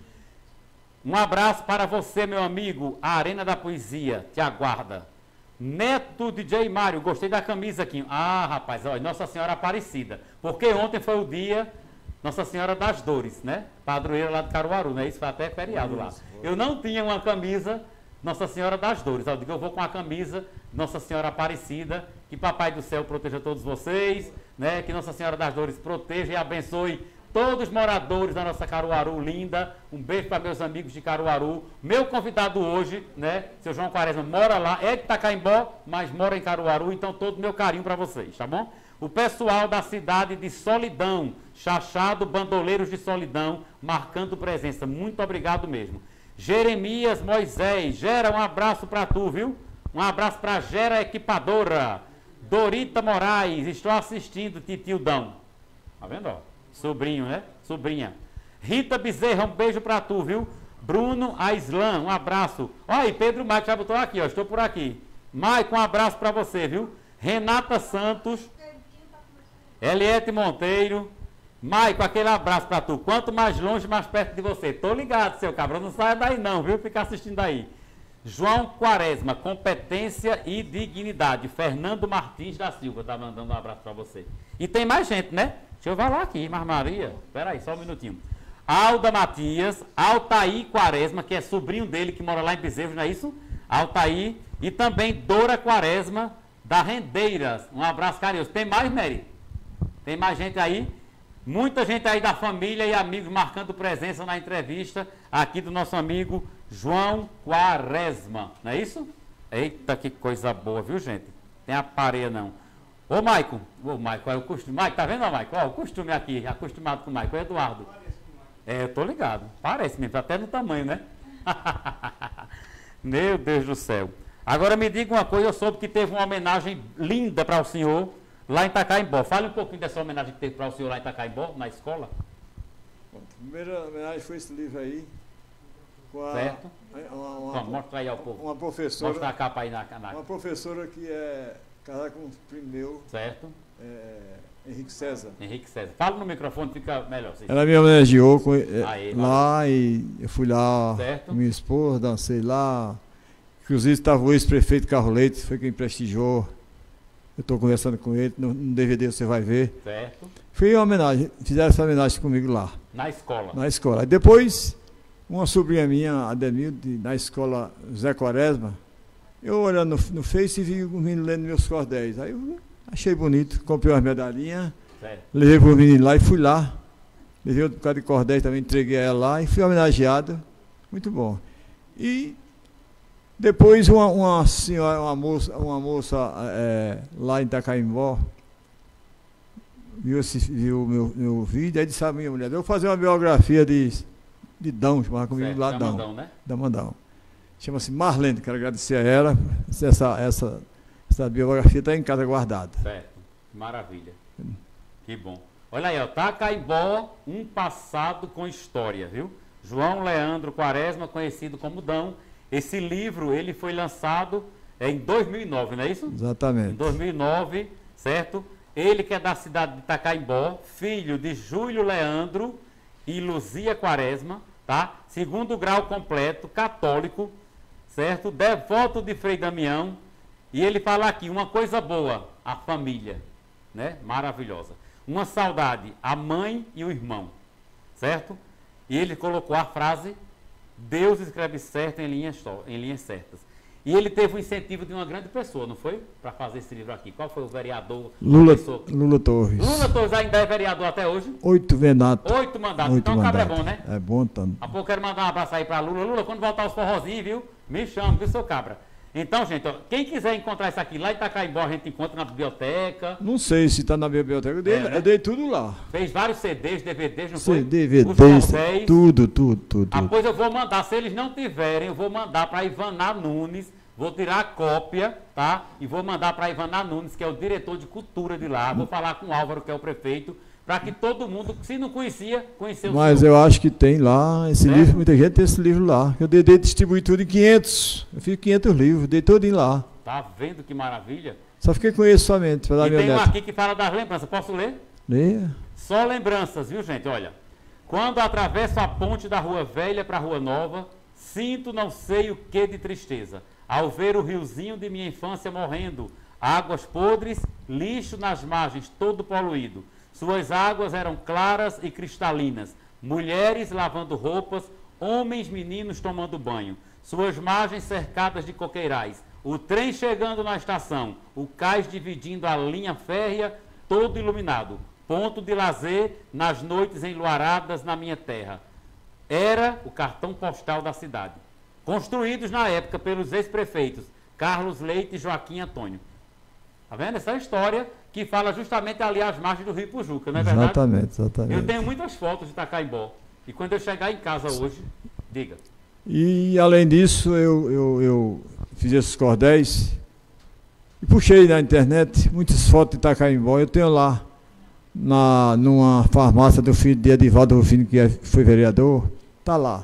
Um abraço para você, meu amigo, a Arena da Poesia, te aguarda. Neto D J Mário, gostei da camisa aqui. Ah, rapaz, olha, Nossa Senhora Aparecida, porque ontem foi o dia Nossa Senhora das Dores, né? Padroeira lá de Caruaru, né? Isso foi até feriado lá. Eu não tinha uma camisa Nossa Senhora das Dores. Eu digo, eu vou com a camisa Nossa Senhora Aparecida. Que Papai do Céu proteja todos vocês, né? Que Nossa Senhora das Dores proteja e abençoe todos os moradores da nossa Caruaru linda. Um beijo para meus amigos de Caruaru. Meu convidado hoje, né? Seu João Quaresma mora lá, é de Itacaimbó, mas mora em Caruaru. Então todo o meu carinho para vocês, tá bom? O pessoal da cidade de Solidão, Chachado Bandoleiros de Solidão, marcando presença. Muito obrigado mesmo. Jeremias Moisés, Gera, um abraço para tu, viu? Um abraço para Gera Equipadora. Dorita Moraes, estou assistindo, Titiudão. Tá vendo, ó? Sobrinho, né? Sobrinha. Rita Bezerra, um beijo para tu, viu? Bruno Aislan, um abraço. Olha aí, Pedro Maico já botou aqui, ó. Estou por aqui. Maico, um abraço para você, viu? Renata Santos. Eliette Monteiro. Maico, aquele abraço pra tu. Quanto mais longe, mais perto de você. Tô ligado, seu cabrão. Não saia daí não, viu? Fica assistindo aí. João Quaresma, competência e dignidade. Fernando Martins da Silva tá mandando um abraço pra você. E tem mais gente, né? Deixa eu falar aqui, Maria. Espera aí, só um minutinho. Alda Matias, Altair Quaresma, que é sobrinho dele, que mora lá em Bezerros, não é isso? Altair. E também Dora Quaresma, da Rendeiras. Um abraço carinhoso. Tem mais, Mary? Tem mais gente aí? Muita gente aí da família e amigos marcando presença na entrevista aqui do nosso amigo João Quaresma. Não é isso? Eita, que coisa boa, viu, gente? Tem a pareia, não. Ô, Maicon. Ô, Maicon, é o costume. Maicon, tá vendo, Maicon? Ó, o costume aqui, acostumado com o Maicon. É Eduardo. É, eu tô ligado. Parece mesmo, até no tamanho, né? Meu Deus do céu. Agora me diga uma coisa, eu soube que teve uma homenagem linda para o senhor lá em Itacaimbó. Fale um pouquinho dessa homenagem que teve para o senhor lá em Itacaimbó, na escola. Bom, a primeira homenagem foi esse livro aí. Com a, certo? Uma, uma, Vamos, mostra aí ao povo. Uma professora. Mostra a capa aí na, na... Uma professora que é casada com um primo meu. Certo. É, Henrique César. Henrique César. Fala no microfone, fica melhor. Sim. Ela me homenageou com, é, aí, lá e eu fui lá certo. com minha esposa, dancei lá. Inclusive estava o ex-prefeito Carlos Leite, foi quem prestigiou. Eu estou conversando com ele, no, no D V D você vai ver. Certo. Foi uma homenagem, fizeram essa homenagem comigo lá. Na escola? Na escola. Aí depois, uma sobrinha minha, Ademilde, na escola Zé Quaresma, eu olhando no, no Face e vi o menino lendo meus cordéis. Aí eu achei bonito, comprei umas medalhinhas, certo. Levei para o menino lá e fui lá. Levei outro bocado de cordéis também, entreguei a ela lá e fui homenageado. Muito bom. E depois uma, uma senhora, uma moça, uma moça é, lá em Itacaimbó, viu, esse, viu o meu, meu vídeo, aí disse a minha mulher, eu vou fazer uma biografia de, de Dão, chamava comigo certo, lá Dão. Damandão, né? Damandão. Chama-se Marlene, quero agradecer a ela. Essa, essa, essa biografia está em casa guardada. Certo, maravilha. Hum. Que bom. Olha aí, ó, Itacaimbó, um passado com história, viu? João Leandro Quaresma, conhecido como Dão. Esse livro, ele foi lançado em dois mil e nove, não é isso? Exatamente. Em dois mil e nove, certo? Ele que é da cidade de Itacaimbó, filho de Júlio Leandro e Luzia Quaresma, tá? Segundo grau completo, católico, certo? Devoto de Frei Damião. E ele fala aqui, uma coisa boa, a família, né? Maravilhosa. Uma saudade, a mãe e o irmão, certo? E ele colocou a frase, Deus escreve certo em linhas, em linhas certas. E ele teve o incentivo de uma grande pessoa, não foi? Para fazer esse livro aqui. Qual foi o vereador? Lula, Lula Torres. Lula Torres ainda é vereador até hoje? Oito mandatos. Oito mandatos. Oito então o cabra é bom, né? É bom tanto. Há pouco eu quero mandar um abraço aí para Lula. Lula, quando voltar os forrozinhos, viu? Me chama, viu, seu cabra? Então, gente, ó, quem quiser encontrar isso aqui lá em Itacaimbó, a gente encontra na biblioteca. Não sei se está na biblioteca. Eu dei, é, né? eu dei tudo lá. Fez vários C Ds, D V Ds, não C foi? D V Ds, tudo, tudo, tudo. Ah, pois eu vou mandar. Se eles não tiverem, eu vou mandar para Ivaná Nunes. Vou tirar a cópia, tá? E vou mandar para Ivaná Nunes, que é o diretor de cultura de lá. Vou falar com o Álvaro, que é o prefeito, para que todo mundo, se não conhecia, conheceu o Mas eu acho que tem lá esse é? livro, muita gente tem esse livro lá. Eu dei, dei distribuir tudo em quinhentos. Eu fiz quinhentos livros, dei todo em lá. Tá vendo que maravilha? Só fiquei com esse somente, para dar e meu tem neto. um aqui que fala das lembranças. Posso ler? Leia. Só lembranças, viu, gente? Olha. Quando atravesso a ponte da Rua Velha para a Rua Nova, sinto não sei o que de tristeza. Ao ver o riozinho de minha infância morrendo, águas podres, lixo nas margens, todo poluído. Suas águas eram claras e cristalinas, mulheres lavando roupas, homens, meninos tomando banho. Suas margens cercadas de coqueirais, o trem chegando na estação, o cais dividindo a linha férrea, todo iluminado. Ponto de lazer nas noites enluaradas na minha terra. Era o cartão postal da cidade. Construídos na época pelos ex-prefeitos Carlos Leite e Joaquim Antônio. Tá vendo? Essa história que fala justamente ali às margens do Rio Pujuca, não é verdade? Exatamente, exatamente. Eu tenho muitas fotos de Itacaimbó. E quando eu chegar em casa hoje, diga. E além disso, eu, eu, eu fiz esses cordéis e puxei na internet muitas fotos de Itacaimbó. Eu tenho lá, na, numa farmácia do filho de Edivaldo Rufino, que foi vereador, tá lá.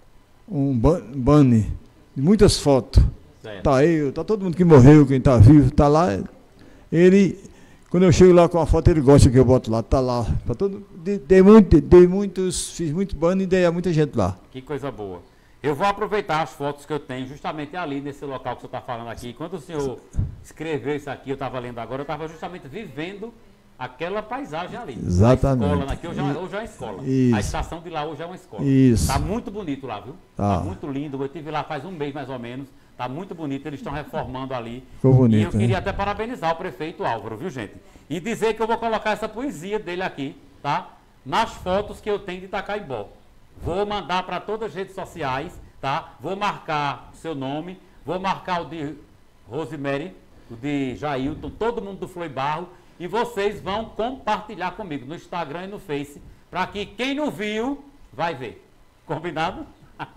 Um banner de muitas fotos. Certo. Tá eu, tá todo mundo que morreu, quem tá vivo, tá lá. Ele, quando eu chego lá com a foto, ele gosta que eu boto lá, tá lá. Tá todo, dei, dei, muito, dei muitos, fiz muito banner e dei a muita gente lá. Que coisa boa. Eu vou aproveitar as fotos que eu tenho justamente ali nesse local que o senhor está falando aqui. Quando o senhor escreveu isso aqui, eu estava lendo agora, eu estava justamente vivendo aquela paisagem ali. Exatamente. A escola, aqui hoje, é uma- hoje é uma escola. Isso. A estação de lá hoje é uma escola. Isso. Tá muito bonito lá, viu? Tá. Tá muito lindo. Eu estive lá faz um mês mais ou menos. Tá muito bonito. Eles estão reformando ali. Ficou bonito, E eu queria né? até parabenizar o prefeito Álvaro, viu, gente? E dizer que eu vou colocar essa poesia dele aqui, tá? Nas fotos que eu tenho de Itacaimbó. Vou mandar para todas as redes sociais, tá? Vou marcar o seu nome, vou marcar o de Rosemary, o de Jailton, todo mundo do Floi Barro, e vocês vão compartilhar comigo no Instagram e no Face, para que quem não viu, vai ver. Combinado?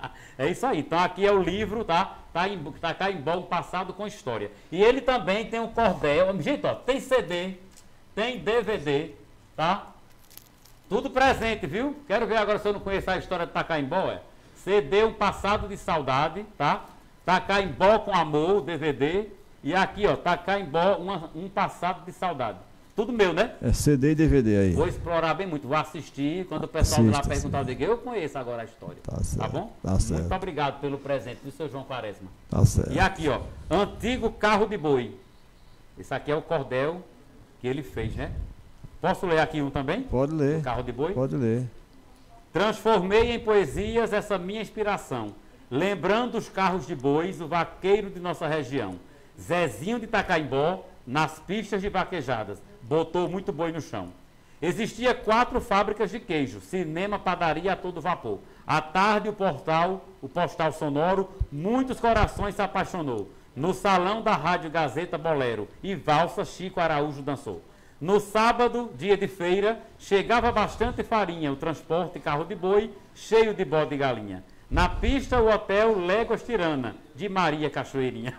É isso aí. Então aqui é o livro, tá? Tá em Itacaimbó, passado com história. E ele também tem um cordel. Gente, ó, tem C D, tem D V D, tá? Tudo presente, viu? Quero ver agora se eu não conheço a história de Itacaimbó, é. C D, um passado de saudade, tá? Itacaimbó com amor, o D V D. E aqui, ó, Itacaimbó, uma, um passado de saudade. Tudo meu, né? É C D e D V D aí. Vou explorar bem muito, vou assistir. Quando o pessoal de lá Assista, perguntar, eu digo, eu conheço agora a história. Tá certo, Tá bom? tá certo. Muito obrigado pelo presente do seu João Quaresma. Tá certo. E aqui, ó, antigo carro de boi. Esse aqui é o cordel que ele fez, né? Posso ler aqui um também? Pode ler. O carro de boi? Pode ler. Transformei em poesias essa minha inspiração, lembrando os carros de bois, o vaqueiro de nossa região. Zezinho de Itacaimbó, nas pistas de vaquejadas, botou muito boi no chão. Existia quatro fábricas de queijo, cinema, padaria a todo vapor. À tarde o portal, o postal sonoro, muitos corações se apaixonou. No salão da Rádio Gazeta Bolero e valsa Chico Araújo dançou. No sábado, dia de feira, chegava bastante farinha, o transporte carro de boi, cheio de bode e galinha. Na pista, o hotel Léguas Tirana, de Maria Cachoeirinha.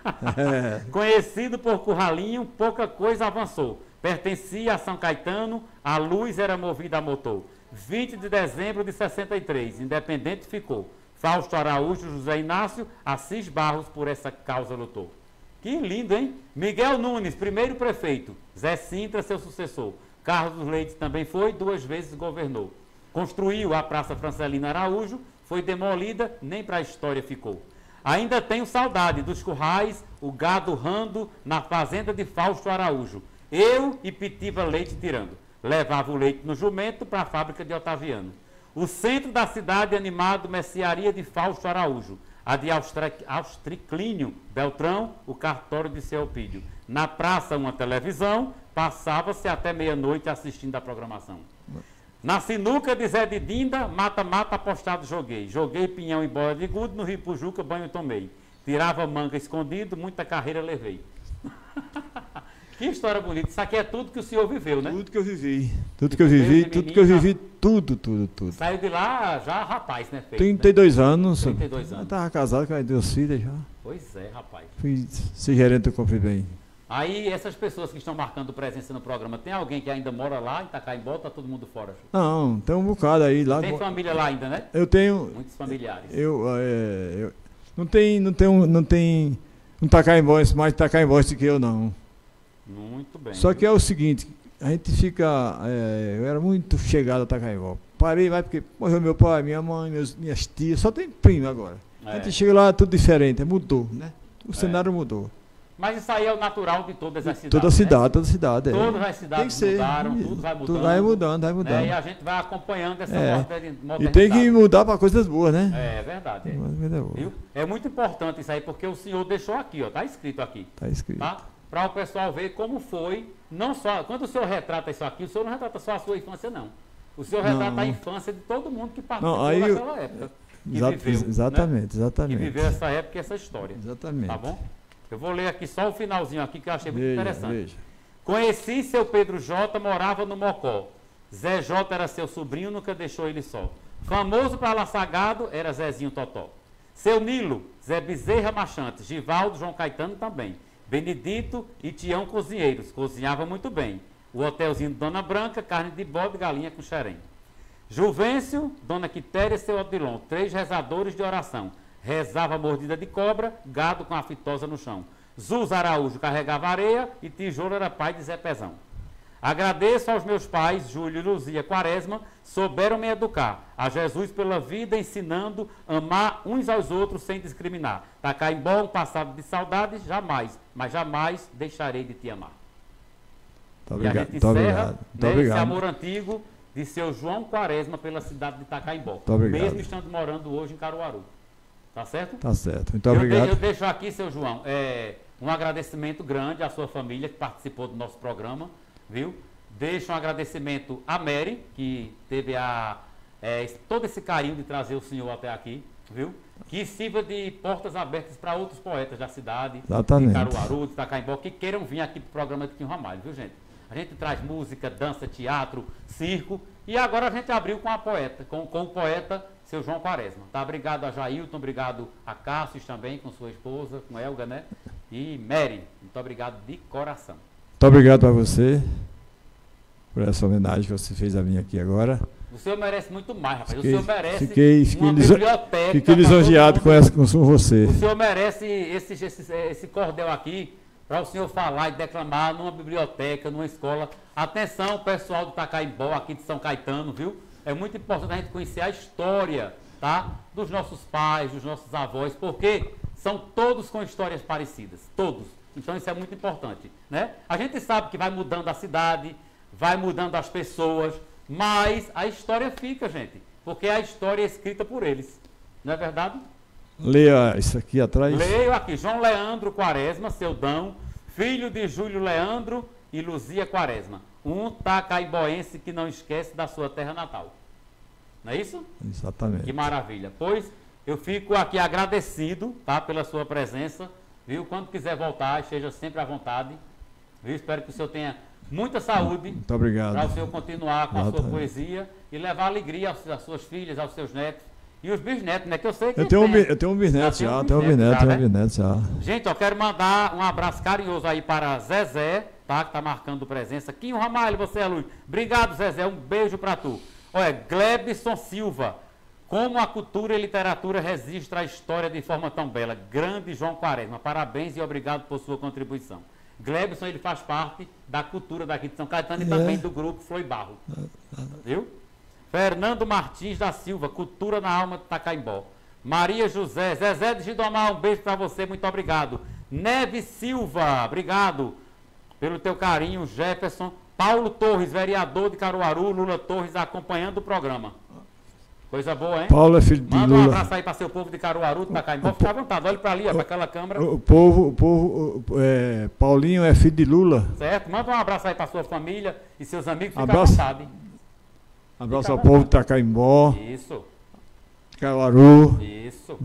Conhecido por Curralinho, pouca coisa avançou. Pertencia a São Caetano, a luz era movida a motor. vinte de dezembro de sessenta e três, independente ficou. Fausto Araújo, José Inácio, Assis Barros, por essa causa lutou. Que lindo, hein? Miguel Nunes, primeiro prefeito. Zé Sintra, seu sucessor. Carlos Leite também foi, duas vezes governou. Construiu a Praça Francelina Araújo, foi demolida, nem para a história ficou. Ainda tenho saudade dos currais, o gado rando na fazenda de Fausto Araújo. Eu e Pitiba Leite tirando. Levava o leite no jumento para a fábrica de Otaviano. O centro da cidade animado, mercearia de Fausto Araújo. A de Austriclínio Beltrão, o cartório de seu Elpídio. Na praça, uma televisão, passava-se até meia-noite assistindo a programação. Na sinuca de Zé de Dinda, mata-mata apostado joguei. Joguei pinhão e bola de gude, no Rio Pujuca banho tomei. Tirava manga escondido, muita carreira levei. Que história bonita. Isso aqui é tudo que o senhor viveu, né? Tudo que eu vivi. Tudo que eu vivi, tudo que eu vivi, tudo, tudo, tudo. Saiu de lá já rapaz, né? Feito, trinta e dois né? anos. trinta e dois anos. Eu estava casado com as duas filhas já. Pois é, rapaz. Fui ser gerente do Compre-Bem. Aí, essas pessoas que estão marcando presença no programa, tem alguém que ainda mora lá em Itacaimbó ou tá todo mundo fora? Não, tem um bocado aí lá. Tem família lá ainda, né? Eu tenho. Muitos familiares. Eu, é, eu não tem, não tem, um, não tem um Itacaimbó, mais Itacaimbó que eu não. Muito bem. Só que é o seguinte, a gente fica, é, eu era muito chegado a Itacaimbó. Parei, vai porque morreu meu pai, minha mãe, meus, minhas tias, só tem primo agora. É. A gente chega lá, tudo diferente, mudou, né? O é. cenário mudou. Mas isso aí é o natural de todas as cidades. Toda a cidade, né? toda a cidade. Todas é. as cidades mudaram, tudo vai mudando. Tudo vai mudando, vai mudando. Né? E a gente vai acompanhando essa é. modernidade. E tem que mudar para coisas boas, né? É verdade. É. Viu? É muito importante isso aí, porque o senhor deixou aqui, ó, está escrito aqui. Está escrito. Tá? Para o pessoal ver como foi, não só, quando o senhor retrata isso aqui, o senhor não retrata só a sua infância, não. O senhor não. retrata a infância de todo mundo que participou não, aí daquela eu, época. Que exa viveu, exatamente, né? exatamente. Que viveu essa época e essa história. Exatamente. Tá bom? Eu vou ler aqui só o finalzinho aqui que eu achei muito veja, interessante. Veja. Conheci seu Pedro J, morava no Mocó. Zé J era seu sobrinho, nunca deixou ele só. Famoso para laçagado, era Zezinho Totó. Seu Nilo, Zé Bezerra Machante, Givaldo, João Caetano também. Benedito e Tião cozinheiros, cozinhava muito bem. O hotelzinho Dona Branca, carne de bode, galinha com xerém. Juvencio, Dona Quitéria e seu Odilon, três rezadores de oração. Rezava mordida de cobra, gado com a fitosa no chão. Zuz Araújo carregava areia e Tijolo era pai de Zé Pezão. Agradeço aos meus pais, Júlio e Luzia Quaresma, souberam me educar. A Jesus pela vida ensinando, amar uns aos outros sem discriminar. Itacaimbó, um passado de saudades, jamais, mas jamais deixarei de te amar. Muito obrigado, e a gente muito encerra obrigado, muito né, esse obrigado. amor antigo de seu João Quaresma pela cidade de Itacaimbó. Muito obrigado. Mesmo estando morando hoje em Caruaru. Tá certo? Tá certo. Muito eu obrigado. De, eu deixo aqui, seu João, é, um agradecimento grande à sua família que participou do nosso programa, viu? Deixo um agradecimento à Mary, que teve a, é, todo esse carinho de trazer o senhor até aqui, viu? Que sirva de portas abertas para outros poetas da cidade, Exatamente. de Caruaru, de Itacaimbó, que queiram vir aqui para o programa de Quinho Ramalho, viu, gente? A gente traz música, dança, teatro, circo, e agora a gente abriu com a poeta, com, com o poeta seu João Quaresma. Tá? Obrigado a Jailton, obrigado a Cássio também, com sua esposa, com Elga, né? E Mary, muito obrigado de coração. Muito obrigado a você por essa homenagem que você fez a mim aqui agora. O senhor merece muito mais, rapaz. Fiquei, o senhor merece fiquei, fiquei uma liso, biblioteca. Fiquei lisonjeado com, essa, com você. O senhor merece esse, esse, esse cordel aqui para o senhor falar e declamar numa biblioteca, numa escola. Atenção, pessoal do Itacaimbó, aqui de São Caetano, viu? É muito importante a gente conhecer a história, tá? Dos nossos pais, dos nossos avós, porque são todos com histórias parecidas, todos. Então isso é muito importante, né? A gente sabe que vai mudando a cidade, vai mudando as pessoas, mas a história fica, gente, porque a história é escrita por eles, não é verdade? Leia isso aqui atrás. Leio aqui, João Leandro Quaresma, seu Dão, filho de Júlio Leandro e Luzia Quaresma, um tacaimboense que não esquece da sua terra natal. Não é isso? Exatamente. Que maravilha. Pois eu fico aqui agradecido, tá, pela sua presença, viu? Quando quiser voltar, esteja sempre à vontade, viu? Espero que o senhor tenha muita saúde. Muito obrigado. Para o senhor continuar com Exatamente. a sua poesia e levar alegria às, às suas filhas, aos seus netos e os bisnetos, né? Que eu sei que eu tenho, um, tem. eu tenho um bisneto Já já, tem tenho um bisneto, já, tenho um né? bisneto já. Gente, eu quero mandar um abraço carinhoso aí para Zezé, tá? Que tá marcando presença. Quinho Ramalho, você é luz. Obrigado, Zezé. Um beijo para tu. Olha, Glebson Silva. Como a cultura e literatura registra a história de forma tão bela. Grande João Quaresma. Parabéns e obrigado por sua contribuição. Glebson, ele faz parte da cultura daqui de São Caetano e É. também do grupo Floi Barro. Viu? Fernando Martins da Silva, Cultura na Alma de Itacaimbó. Maria José, Zezé de Gidomar, um beijo para você, muito obrigado. Neves Silva, obrigado pelo teu carinho. Jefferson. Paulo Torres, vereador de Caruaru, Lula Torres acompanhando o programa. Coisa boa, hein? Paulo é filho de Manda um Lula. abraço aí para seu povo de Caruaru, de Itacaimbó. Fica à vontade, olha para ali, ó, para aquela câmera. O povo, o povo, o- é, Paulinho é filho de Lula. Certo? Manda um abraço aí para sua família e seus amigos. Fica Abraço. à vontade. Abraço Fica à ao povo de vontade. Itacaimbó, Isso, Caruaru. isso.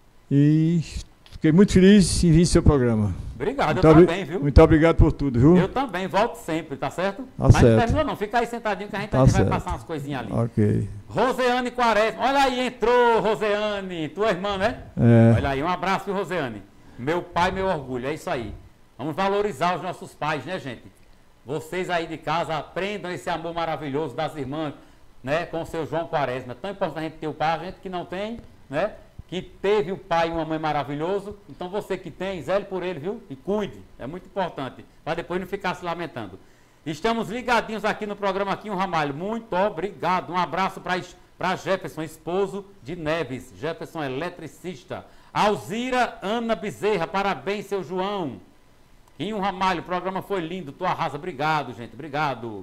E fiquei muito feliz em vir seu programa. Obrigado, Muito eu obri- também, viu? Muito obrigado por tudo, viu? Eu também, volto sempre, tá certo? Tá Mas certo. não terminou não, fica aí sentadinho que a gente, Tá a gente vai certo. passar umas coisinhas ali. Ok. Roseane Quaresma, olha aí, entrou, Roseane, tua irmã, né? É. Olha aí, um abraço, viu, Roseane? Meu pai, meu orgulho, é isso aí. Vamos valorizar os nossos pais, né, gente? Vocês aí de casa aprendam esse amor maravilhoso das irmãs, né, com o seu João Quaresma. É tão importante a gente ter o pai, a gente que não tem, né, que teve o pai e uma mãe maravilhoso. Então você que tem, zele por ele, viu? E cuide, é muito importante, para depois não ficar se lamentando. Estamos ligadinhos aqui no programa Quinho Ramalho. Muito obrigado. Um abraço para Jefferson, esposo de Neves. Jefferson, eletricista. Alzira Ana Bezerra, parabéns, seu João. Quinho Ramalho, o programa foi lindo, tu arrasa. Obrigado, gente, obrigado.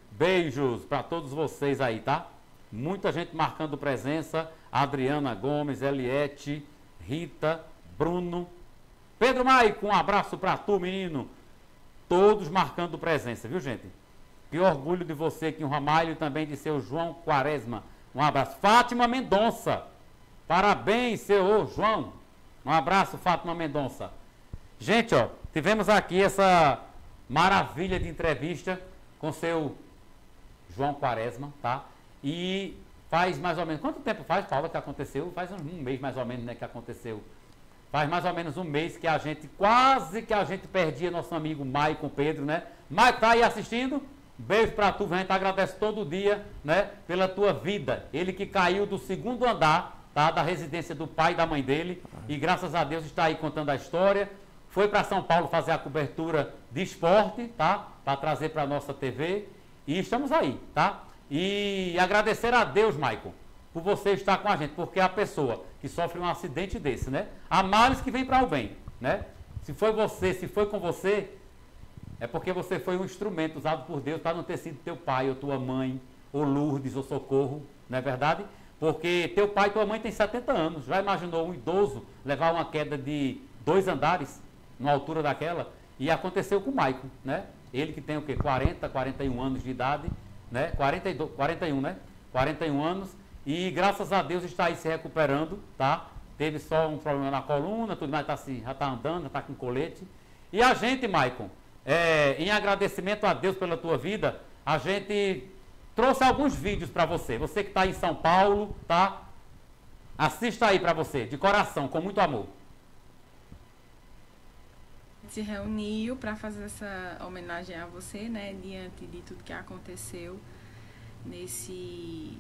Beijos para todos vocês aí, tá? Muita gente marcando presença. Adriana Gomes, Eliette, Rita, Bruno. Pedro Maico, um abraço para tu, menino. Todos marcando presença, viu, gente? Que orgulho de você, Quinho Ramalho, e também de seu João Quaresma. Um abraço. Fátima Mendonça. Parabéns, seu João. Um abraço, Fátima Mendonça. Gente, ó, tivemos aqui essa maravilha de entrevista com seu João Quaresma, tá? E faz mais ou menos... Quanto tempo faz, Paula, que aconteceu? Faz um mês mais ou menos, né, que aconteceu. Faz mais ou menos um mês que a gente, quase que a gente perdia nosso amigo Maicon Pedro, né? Maicon, tá aí assistindo? Beijo pra tu, a gente agradece todo dia, né? Pela tua vida. Ele que caiu do segundo andar, tá? Da residência do pai e da mãe dele. E graças a Deus está aí contando a história. Foi para São Paulo fazer a cobertura de esporte, tá? Para trazer para nossa T V. E estamos aí, tá? E agradecer a Deus, Maicon, por você estar com a gente, porque a pessoa que sofre um acidente desse, né? Há males que vem para o bem, né? Se foi você, se foi com você, é porque você foi um instrumento usado por Deus para não ter sido teu pai ou tua mãe, ou Lourdes ou Socorro, não é verdade? Porque teu pai e tua mãe têm setenta anos. Já imaginou um idoso levar uma queda de dois andares, numa altura daquela? E aconteceu com o Maicon, né? Ele que tem o quê? quarenta, quarenta e um anos de idade, né? quarenta e dois, quarenta e um, né? quarenta e um anos. E graças a Deus está aí se recuperando, tá? Teve só um problema na coluna, tudo mais, tá assim, já está andando, já está com colete. E a gente, Maicon, é, em agradecimento a Deus pela tua vida, a gente trouxe alguns vídeos para você. Você que está em São Paulo, tá? Assista aí para você, de coração, com muito amor. Se reuniu para fazer essa homenagem a você, né? Diante de tudo que aconteceu nesse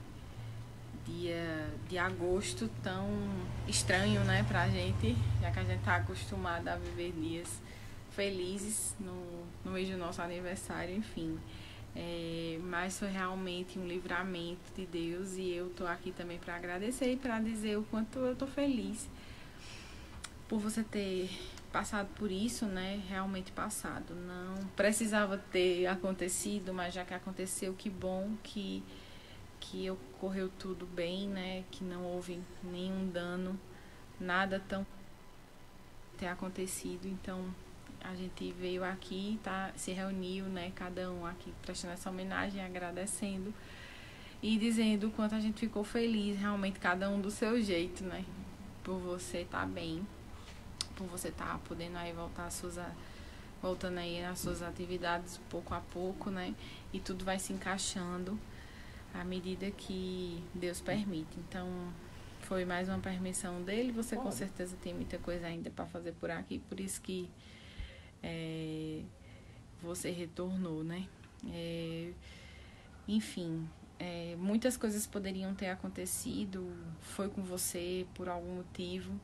dia de agosto tão estranho, né, pra gente, já que a gente tá acostumado a viver dias felizes no, no mês do nosso aniversário, enfim. É, mas foi realmente um livramento de Deus e eu tô aqui também para agradecer e para dizer o quanto eu tô feliz por você ter passado por isso, né, realmente passado. Não precisava ter acontecido, mas já que aconteceu, que bom que que ocorreu tudo bem, né, que não houve nenhum dano, nada tão ter acontecido. Então a gente veio aqui, tá, se reuniu, né, cada um aqui prestando essa homenagem, agradecendo e dizendo o quanto a gente ficou feliz, realmente cada um do seu jeito, né, por você estar bem, por você estar podendo aí voltar às suas, voltando aí às suas atividades pouco a pouco, né, e tudo vai se encaixando à medida que Deus permite. Então foi mais uma permissão dele, você com certeza tem muita coisa ainda para fazer por aqui, por isso que É, você retornou, né? É, enfim, é, muitas coisas poderiam ter acontecido, foi com você por algum motivo,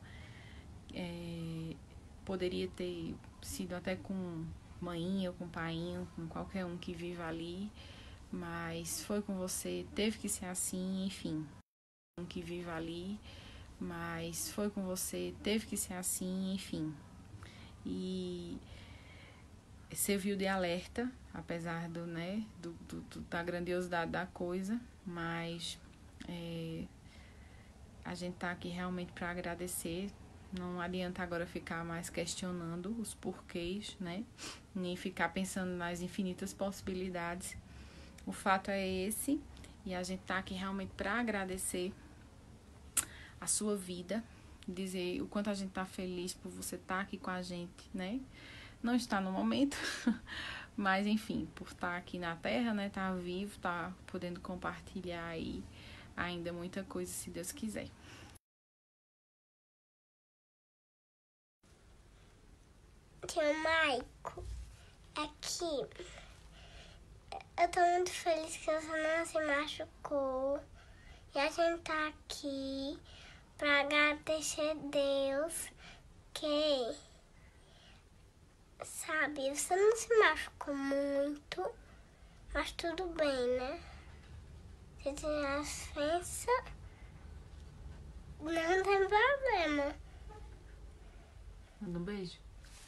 é, poderia ter sido até com mãinha ou com painho, com qualquer um que viva ali, mas foi com você, teve que ser assim, enfim, um que viva ali, mas foi com você, teve que ser assim, enfim, e serviu de alerta, apesar do, né, do, do, do, da grandiosidade da coisa, mas é, a gente tá aqui realmente para agradecer. Não adianta agora ficar mais questionando os porquês, né, nem ficar pensando nas infinitas possibilidades. O fato é esse, e a gente tá aqui realmente para agradecer a sua vida, dizer o quanto a gente tá feliz por você estar aqui com a gente, né? Não está no momento, mas enfim, por estar aqui na Terra, né, tá vivo, tá podendo compartilhar aí ainda muita coisa, se Deus quiser. Tio Maicon, aqui, eu tô muito feliz que você não se machucou, e a gente tá aqui pra agradecer a Deus que, sabe, você não se machucou muito, mas tudo bem, né? Você tem as fenças, não tem problema. Manda um beijo.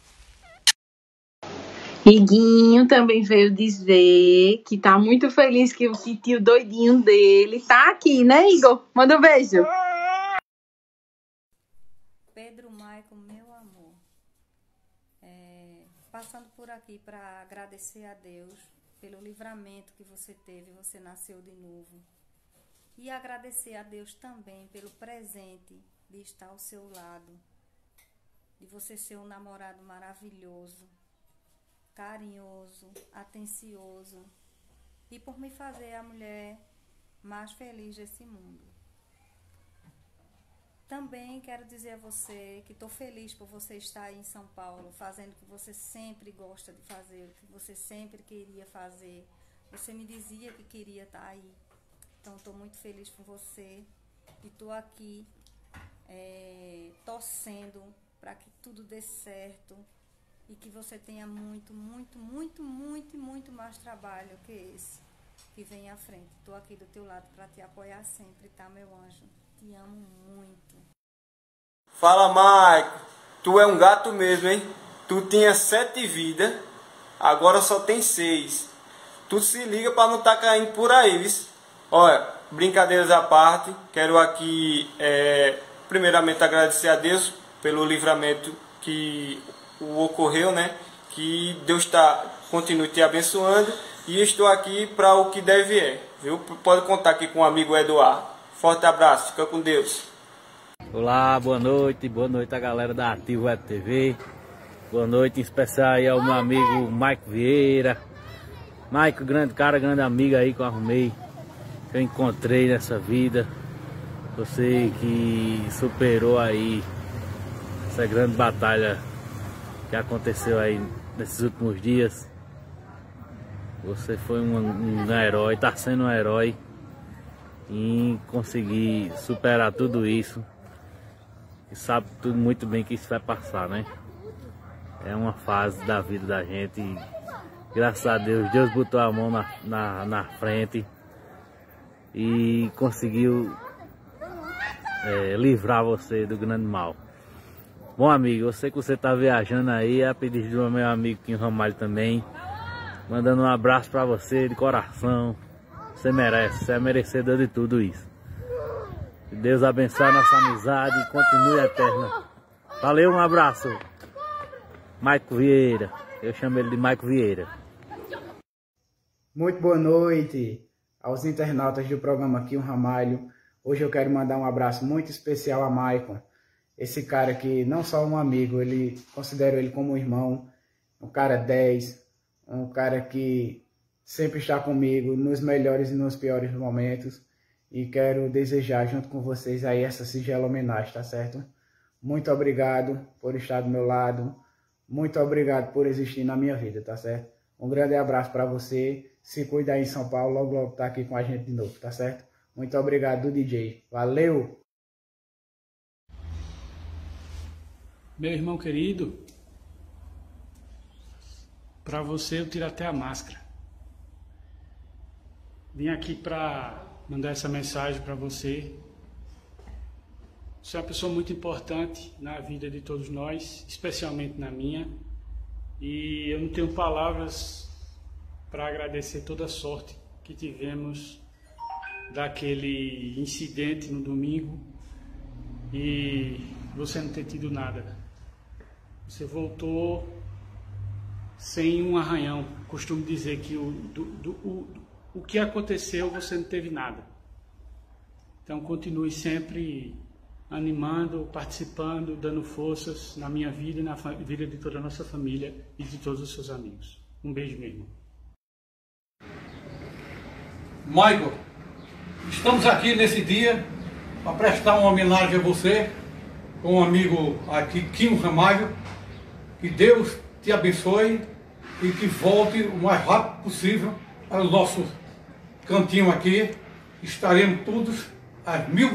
Iguinho também veio dizer que tá muito feliz que o tio doidinho dele tá aqui, né, Igor? Manda um beijo. Pedro Maicon, meu amor, é, passando por aqui para agradecer a Deus pelo livramento que você teve, você nasceu de novo. E agradecer a Deus também pelo presente de estar ao seu lado, de você ser um namorado maravilhoso, carinhoso, atencioso e por me fazer a mulher mais feliz desse mundo. Também quero dizer a você que estou feliz por você estar aí em São Paulo, fazendo o que você sempre gosta de fazer, o que você sempre queria fazer. Você me dizia que queria estar aí. Então estou muito feliz por você e estou aqui é, torcendo para que tudo dê certo e que você tenha muito, muito, muito, muito, muito mais trabalho que esse que vem à frente. Estou aqui do teu lado para te apoiar sempre, tá, meu anjo? Te amo muito. Fala, Maicon. Tu é um gato mesmo, hein? Tu tinha sete vidas agora só tem seis. Tu se liga para não estar tá caindo por aí, viu? Olha, brincadeiras à parte, quero aqui é, primeiramente agradecer a Deus pelo livramento que o ocorreu, né? Que Deus tá, continue te abençoando, e estou aqui para o que deve é, viu? Pode contar aqui com o amigo Eduardo. Forte abraço, fica com Deus. Olá, boa noite, boa noite a galera da Ativo Web T V. Boa noite em especial aí ao meu amigo Maico Vieira. Maico, grande cara, grande amigo aí que eu arrumei, que eu encontrei nessa vida. Você que superou aí essa grande batalha que aconteceu aí nesses últimos dias. Você foi um, um herói, tá sendo um herói em conseguir superar tudo isso. E sabe tudo muito bem que isso vai passar, né? É uma fase da vida da gente. E, graças a Deus, Deus botou a mão na, na, na frente e conseguiu é, livrar você do grande mal. Bom, amigo, eu sei que você tá viajando aí, a pedido do meu amigo Quinho Ramalho também, mandando um abraço pra você de coração. Você merece, você é merecedor de tudo isso. Que Deus abençoe a nossa amizade e continue eterna. Valeu, um abraço. Maico Vieira, eu chamo ele de Maico Vieira. Muito boa noite aos internautas do programa Quinho Ramalho. Hoje eu quero mandar um abraço muito especial a Maicon. Esse cara que não só um amigo, ele considero ele como um irmão, um cara dez, um cara que sempre está comigo nos melhores e nos piores momentos. E quero desejar junto com vocês aí essa singela homenagem, tá certo? Muito obrigado por estar do meu lado. Muito obrigado por existir na minha vida, tá certo? Um grande abraço para você. Se cuida aí em São Paulo, logo logo tá aqui com a gente de novo, tá certo? Muito obrigado do D J. Valeu! Meu irmão querido, para você eu tiro até a máscara. Vim aqui para mandar essa mensagem para você. Você é uma pessoa muito importante na vida de todos nós, especialmente na minha. E eu não tenho palavras para agradecer toda a sorte que tivemos daquele incidente no domingo e você não ter tido nada. Você voltou sem um arranhão. Costumo dizer que o, do, do, o, o que aconteceu você não teve nada. Então continue sempre animando, participando, dando forças na minha vida e na vida de toda a nossa família e de todos os seus amigos. Um beijo mesmo. Michael, estamos aqui nesse dia para prestar uma homenagem a você, com um amigo aqui, Quinho Ramalho. Que Deus te abençoe e que volte o mais rápido possível para o nosso cantinho aqui. Estaremos todos às mil.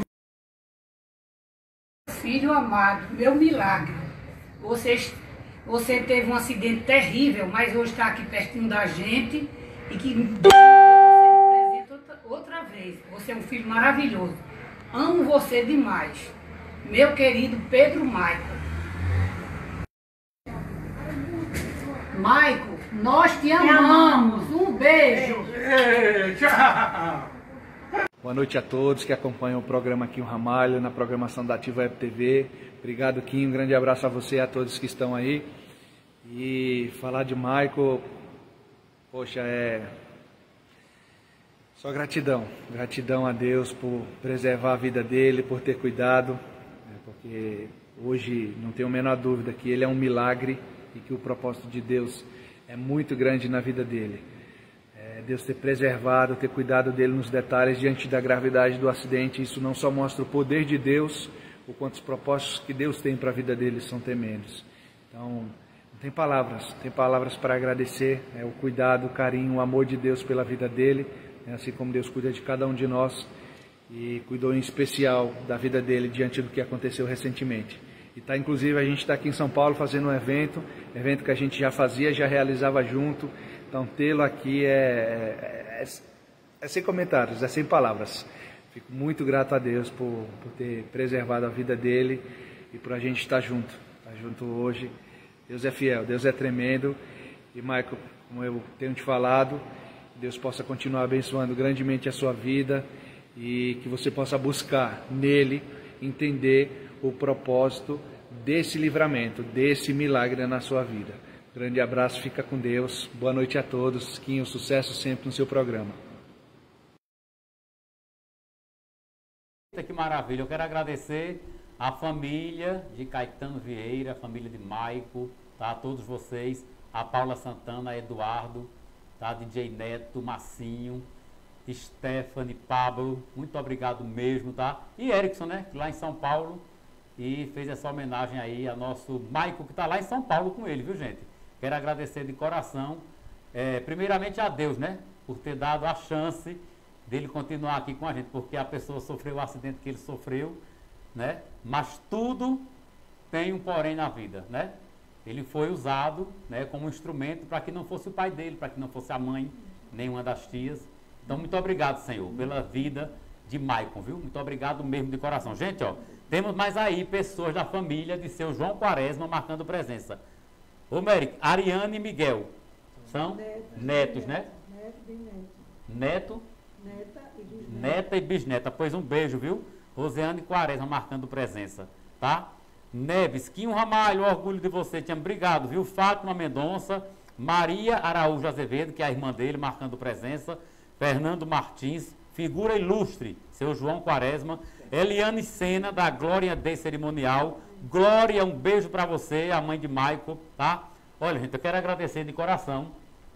Filho amado, meu milagre. Você, você teve um acidente terrível, mas hoje está aqui pertinho da gente e que você me presenta outra, outra vez. Você é um filho maravilhoso. Amo você demais. Meu querido Pedro Maico. Maico, nós te amamos. Um beijo. Tchau. Boa noite a todos que acompanham o programa Quinho Ramalho na programação da Ativo Web T V. Obrigado, Quinho. Um grande abraço a você e a todos que estão aí. E falar de Maico, poxa, é só gratidão. Gratidão a Deus por preservar a vida dele, por ter cuidado, né, porque hoje não tenho a menor dúvida que ele é um milagre e que o propósito de Deus é muito grande na vida dele. É, Deus ter preservado, ter cuidado dele nos detalhes diante da gravidade do acidente, isso não só mostra o poder de Deus, o quanto os propósitos que Deus tem para a vida dele são tremendos. Então, não tem palavras, tem palavras para agradecer, é, o cuidado, o carinho, o amor de Deus pela vida dele, é, assim como Deus cuida de cada um de nós e cuidou em especial da vida dele diante do que aconteceu recentemente. E tá, inclusive, a gente está aqui em São Paulo fazendo um evento, evento que a gente já fazia, já realizava junto. Então, tê-lo aqui é, é, é sem comentários, é sem palavras. Fico muito grato a Deus por, por ter preservado a vida dele e por a gente estar junto, estar junto hoje. Deus é fiel, Deus é tremendo E, Michael, como eu tenho te falado, Deus possa continuar abençoando grandemente a sua vida e que você possa buscar nele entender o propósito desse livramento, desse milagre na sua vida. Grande abraço, fica com Deus. Boa noite a todos. Quinho, sucesso sempre no seu programa. Que maravilha. Eu quero agradecer a família de Caetano Vieira, a família de Maico, tá? A todos vocês, a Paula Santana, a Eduardo, tá? D J Neto, Massinho, Stephanie, Pablo, muito obrigado mesmo, tá? E Erickson, né? Lá em São Paulo, e fez essa homenagem aí a nosso Maico, que tá lá em São Paulo com ele, viu, gente? Quero agradecer de coração, é, primeiramente a Deus, né? Por ter dado a chance dele continuar aqui com a gente, porque a pessoa sofreu o acidente que ele sofreu, né? Mas tudo tem um porém na vida, né? Ele foi usado, né, como instrumento para que não fosse o pai dele, para que não fosse a mãe, nenhuma das tias. Então, muito obrigado, Senhor, pela vida de Maicon, viu? Muito obrigado mesmo de coração. Gente, ó, temos mais aí pessoas da família de seu João Quaresma marcando presença. Ô, Méric, Ariane e Miguel. São netos, netos né? Neto e bisneto. Neto? Neta e bisneta. Neta e bisneta. Pois um beijo, viu? Roseane Quaresma marcando presença, tá? Neves, Quinho Ramalho, orgulho de você, te amo. Obrigado, viu? Fátima Mendonça, Maria Araújo Azevedo, que é a irmã dele, marcando presença. Fernando Martins, figura ilustre, seu João Quaresma. Eliane Sena, da Glória de Cerimonial. Glória, um beijo para você, a mãe de Maico, tá? Olha, gente, eu quero agradecer de coração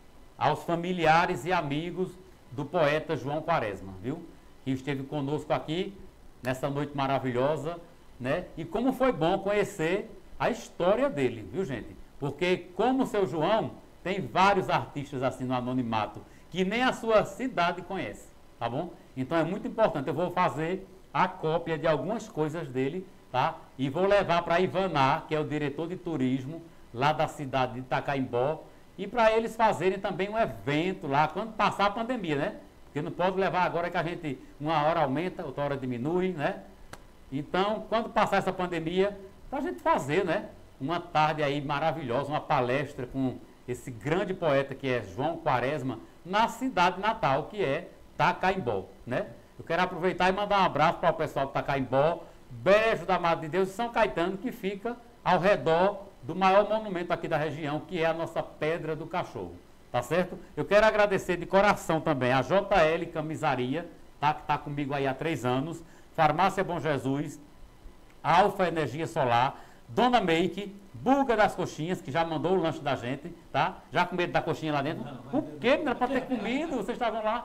aos familiares e amigos do poeta João Quaresma, viu? Que esteve conosco aqui nessa noite maravilhosa, né? E como foi bom conhecer a história dele, viu, gente? Porque como o seu João, tem vários artistas assim no anonimato, que nem a sua cidade conhece, tá bom? Então é muito importante, eu vou fazer a cópia de algumas coisas dele, tá? E vou levar para Ivaná, que é o diretor de turismo lá da cidade de Itacaimbó, e para eles fazerem também um evento lá, quando passar a pandemia, né? Porque não pode levar agora que a gente, uma hora aumenta, outra hora diminui, né? Então, quando passar essa pandemia, para a gente fazer, né? Uma tarde aí maravilhosa, uma palestra com esse grande poeta que é João Quaresma, na cidade natal, que é Itacaimbó, né? Eu quero aproveitar e mandar um abraço para o pessoal de Itacaimbó, beijo da Madre de Deus e São Caetano, que fica ao redor do maior monumento aqui da região, que é a nossa Pedra do Cachorro, tá certo? Eu quero agradecer de coração também a J L Camisaria, tá? Que está comigo aí há três anos, Farmácia Bom Jesus, Alfa Energia Solar, Dona Make, Buga das Coxinhas, que já mandou o lanche da gente, tá? Já com medo da coxinha lá dentro? Não, o quê? Não era para ter comido, vocês estavam lá?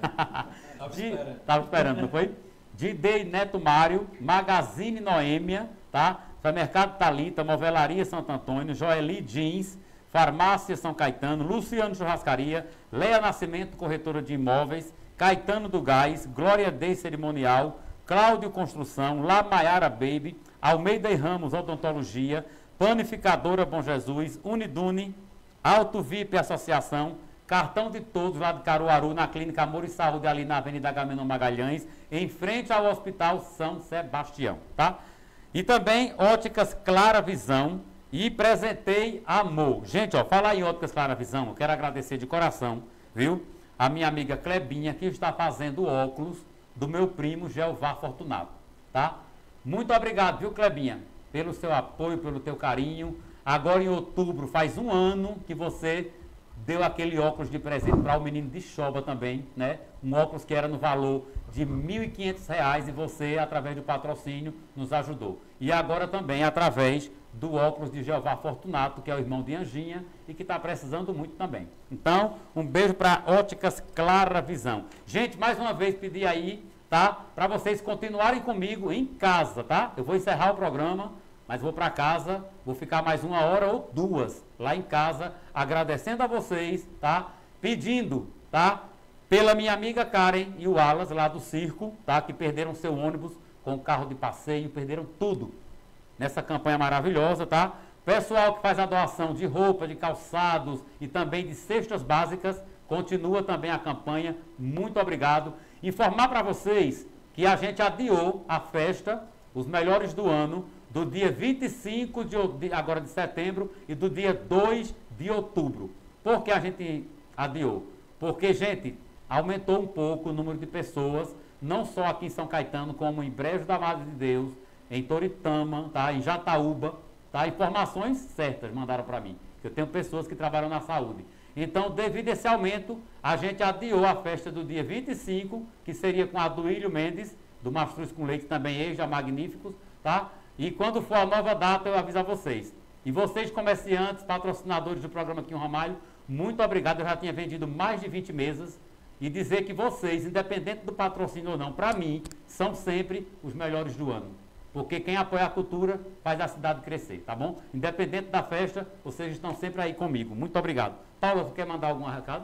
Estava esperando. Estava esperando, não foi? D D Neto Mário, Magazine Noêmia, tá? Supermercado Talita, Movelaria Santo Antônio, Joeli Jeans, Farmácia São Caetano, Luciano Churrascaria, Leia Nascimento, corretora de imóveis, Caetano do Gás, Glória de Cerimonial, Cláudio Construção, La Maiara Baby, Almeida e Ramos Odontologia, Panificadora Bom Jesus, Unidune, Auto V I P Associação, Cartão de Todos lá de Caruaru, na Clínica Amor e Saúde, ali na Avenida Agamenon Magalhães, em frente ao Hospital São Sebastião, tá? E também Óticas Clara Visão e Presentei Amor. Gente, ó, falar em Óticas Clara Visão, eu quero agradecer de coração, viu? A minha amiga Clebinha, que está fazendo óculos do meu primo Jeová Fortunato, tá? Muito obrigado, viu, Clebinha, pelo seu apoio, pelo teu carinho. Agora em outubro faz um ano que você deu aquele óculos de presente para o menino de Choba também, né? Um óculos que era no valor de mil e quinhentos reais e você, através do patrocínio, nos ajudou. E agora também através do óculos de Jeová Fortunato, que é o irmão de Anjinha e que está precisando muito também. Então, um beijo para Óticas Clara Visão. Gente, mais uma vez pedir aí, tá? Para vocês continuarem comigo em casa, tá? Eu vou encerrar o programa, mas vou para casa, vou ficar mais uma hora ou duas lá em casa, agradecendo a vocês, tá? Pedindo, tá? Pela minha amiga Karen e o Wallace lá do circo, tá? Que perderam seu ônibus com o carro de passeio, perderam tudo nessa campanha maravilhosa, tá? Pessoal que faz a doação de roupa, de calçados e também de cestas básicas, continua também a campanha. Muito obrigado. Informar para vocês que a gente adiou a festa, os melhores do ano, do dia vinte e cinco de, agora de setembro e do dia dois de outubro. Por que a gente adiou? Porque, gente, aumentou um pouco o número de pessoas, não só aqui em São Caetano, como em Brejo da Madre de Deus, em Toritama, tá? Em Jataúba, tá? Informações certas mandaram para mim. Eu tenho pessoas que trabalham na saúde. Então, devido a esse aumento, a gente adiou a festa do dia vinte e cinco, que seria com a Duílio Mendes, do Mastruz com Leite, também ex da Magníficos, tá? E quando for a nova data, eu aviso a vocês. E vocês, comerciantes, patrocinadores do programa Quinho Ramalho, muito obrigado. Eu já tinha vendido mais de vinte mesas. E dizer que vocês, independente do patrocínio ou não, para mim, são sempre os melhores do ano. Porque quem apoia a cultura faz a cidade crescer, tá bom? Independente da festa, vocês estão sempre aí comigo. Muito obrigado. Paula, você quer mandar algum recado?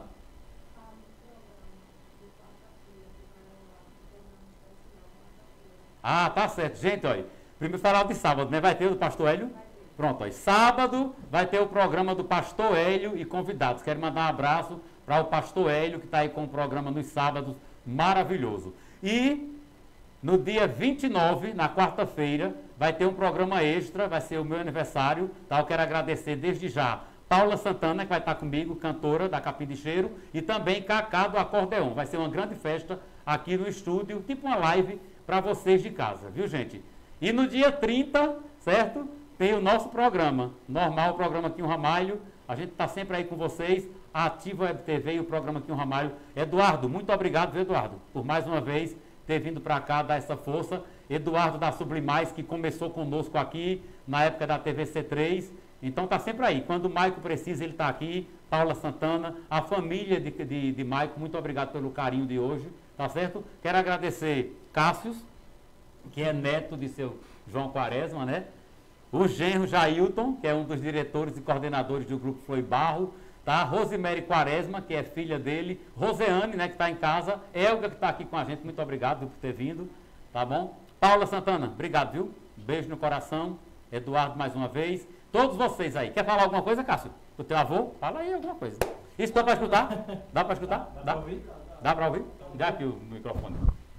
Ah, tá certo. Gente, olha, primeiro falar de sábado, né? Vai ter o do Pastor Hélio? Pronto, olha, sábado vai ter o programa do Pastor Hélio e convidados. Quero mandar um abraço para o Pastor Hélio, que está aí com o programa nos sábados, maravilhoso. E no dia vinte e nove, na quarta-feira, vai ter um programa extra, vai ser o meu aniversário, tá? Eu quero agradecer desde já Paula Santana, que vai estar comigo, cantora da Capim de Cheiro, e também Cacá do Acordeon. Vai ser uma grande festa aqui no estúdio, tipo uma live para vocês de casa, viu, gente? E no dia trinta, certo? Tem o nosso programa, normal, o programa Quinho Ramalho. A gente está sempre aí com vocês, a Ativa Web T V e o programa Quinho Ramalho. Eduardo, muito obrigado, viu, Eduardo, por mais uma vez ter vindo para cá dar essa força. Eduardo da Sublimais, que começou conosco aqui na época da T V C três. Então está sempre aí. Quando o Maico precisa, ele está aqui. Paula Santana, a família de, de, de Maico, muito obrigado pelo carinho de hoje, tá certo? Quero agradecer Cássius, que é neto de seu João Quaresma, né? O genro Jailton, que é um dos diretores e coordenadores do Grupo Floi Barro, tá? Rosemary Quaresma, que é filha dele, Roseane, né, que está em casa, Elga, que está aqui com a gente, muito obrigado por ter vindo, tá bom? Paula Santana, obrigado, viu? Beijo no coração. Eduardo, mais uma vez. Todos vocês aí. Quer falar alguma coisa, Cássio? Do teu avô? Fala aí alguma coisa. Isso dá para escutar? Dá para escutar? Dá? Dá para ouvir? Dá para ouvir? Dá aqui o microfone.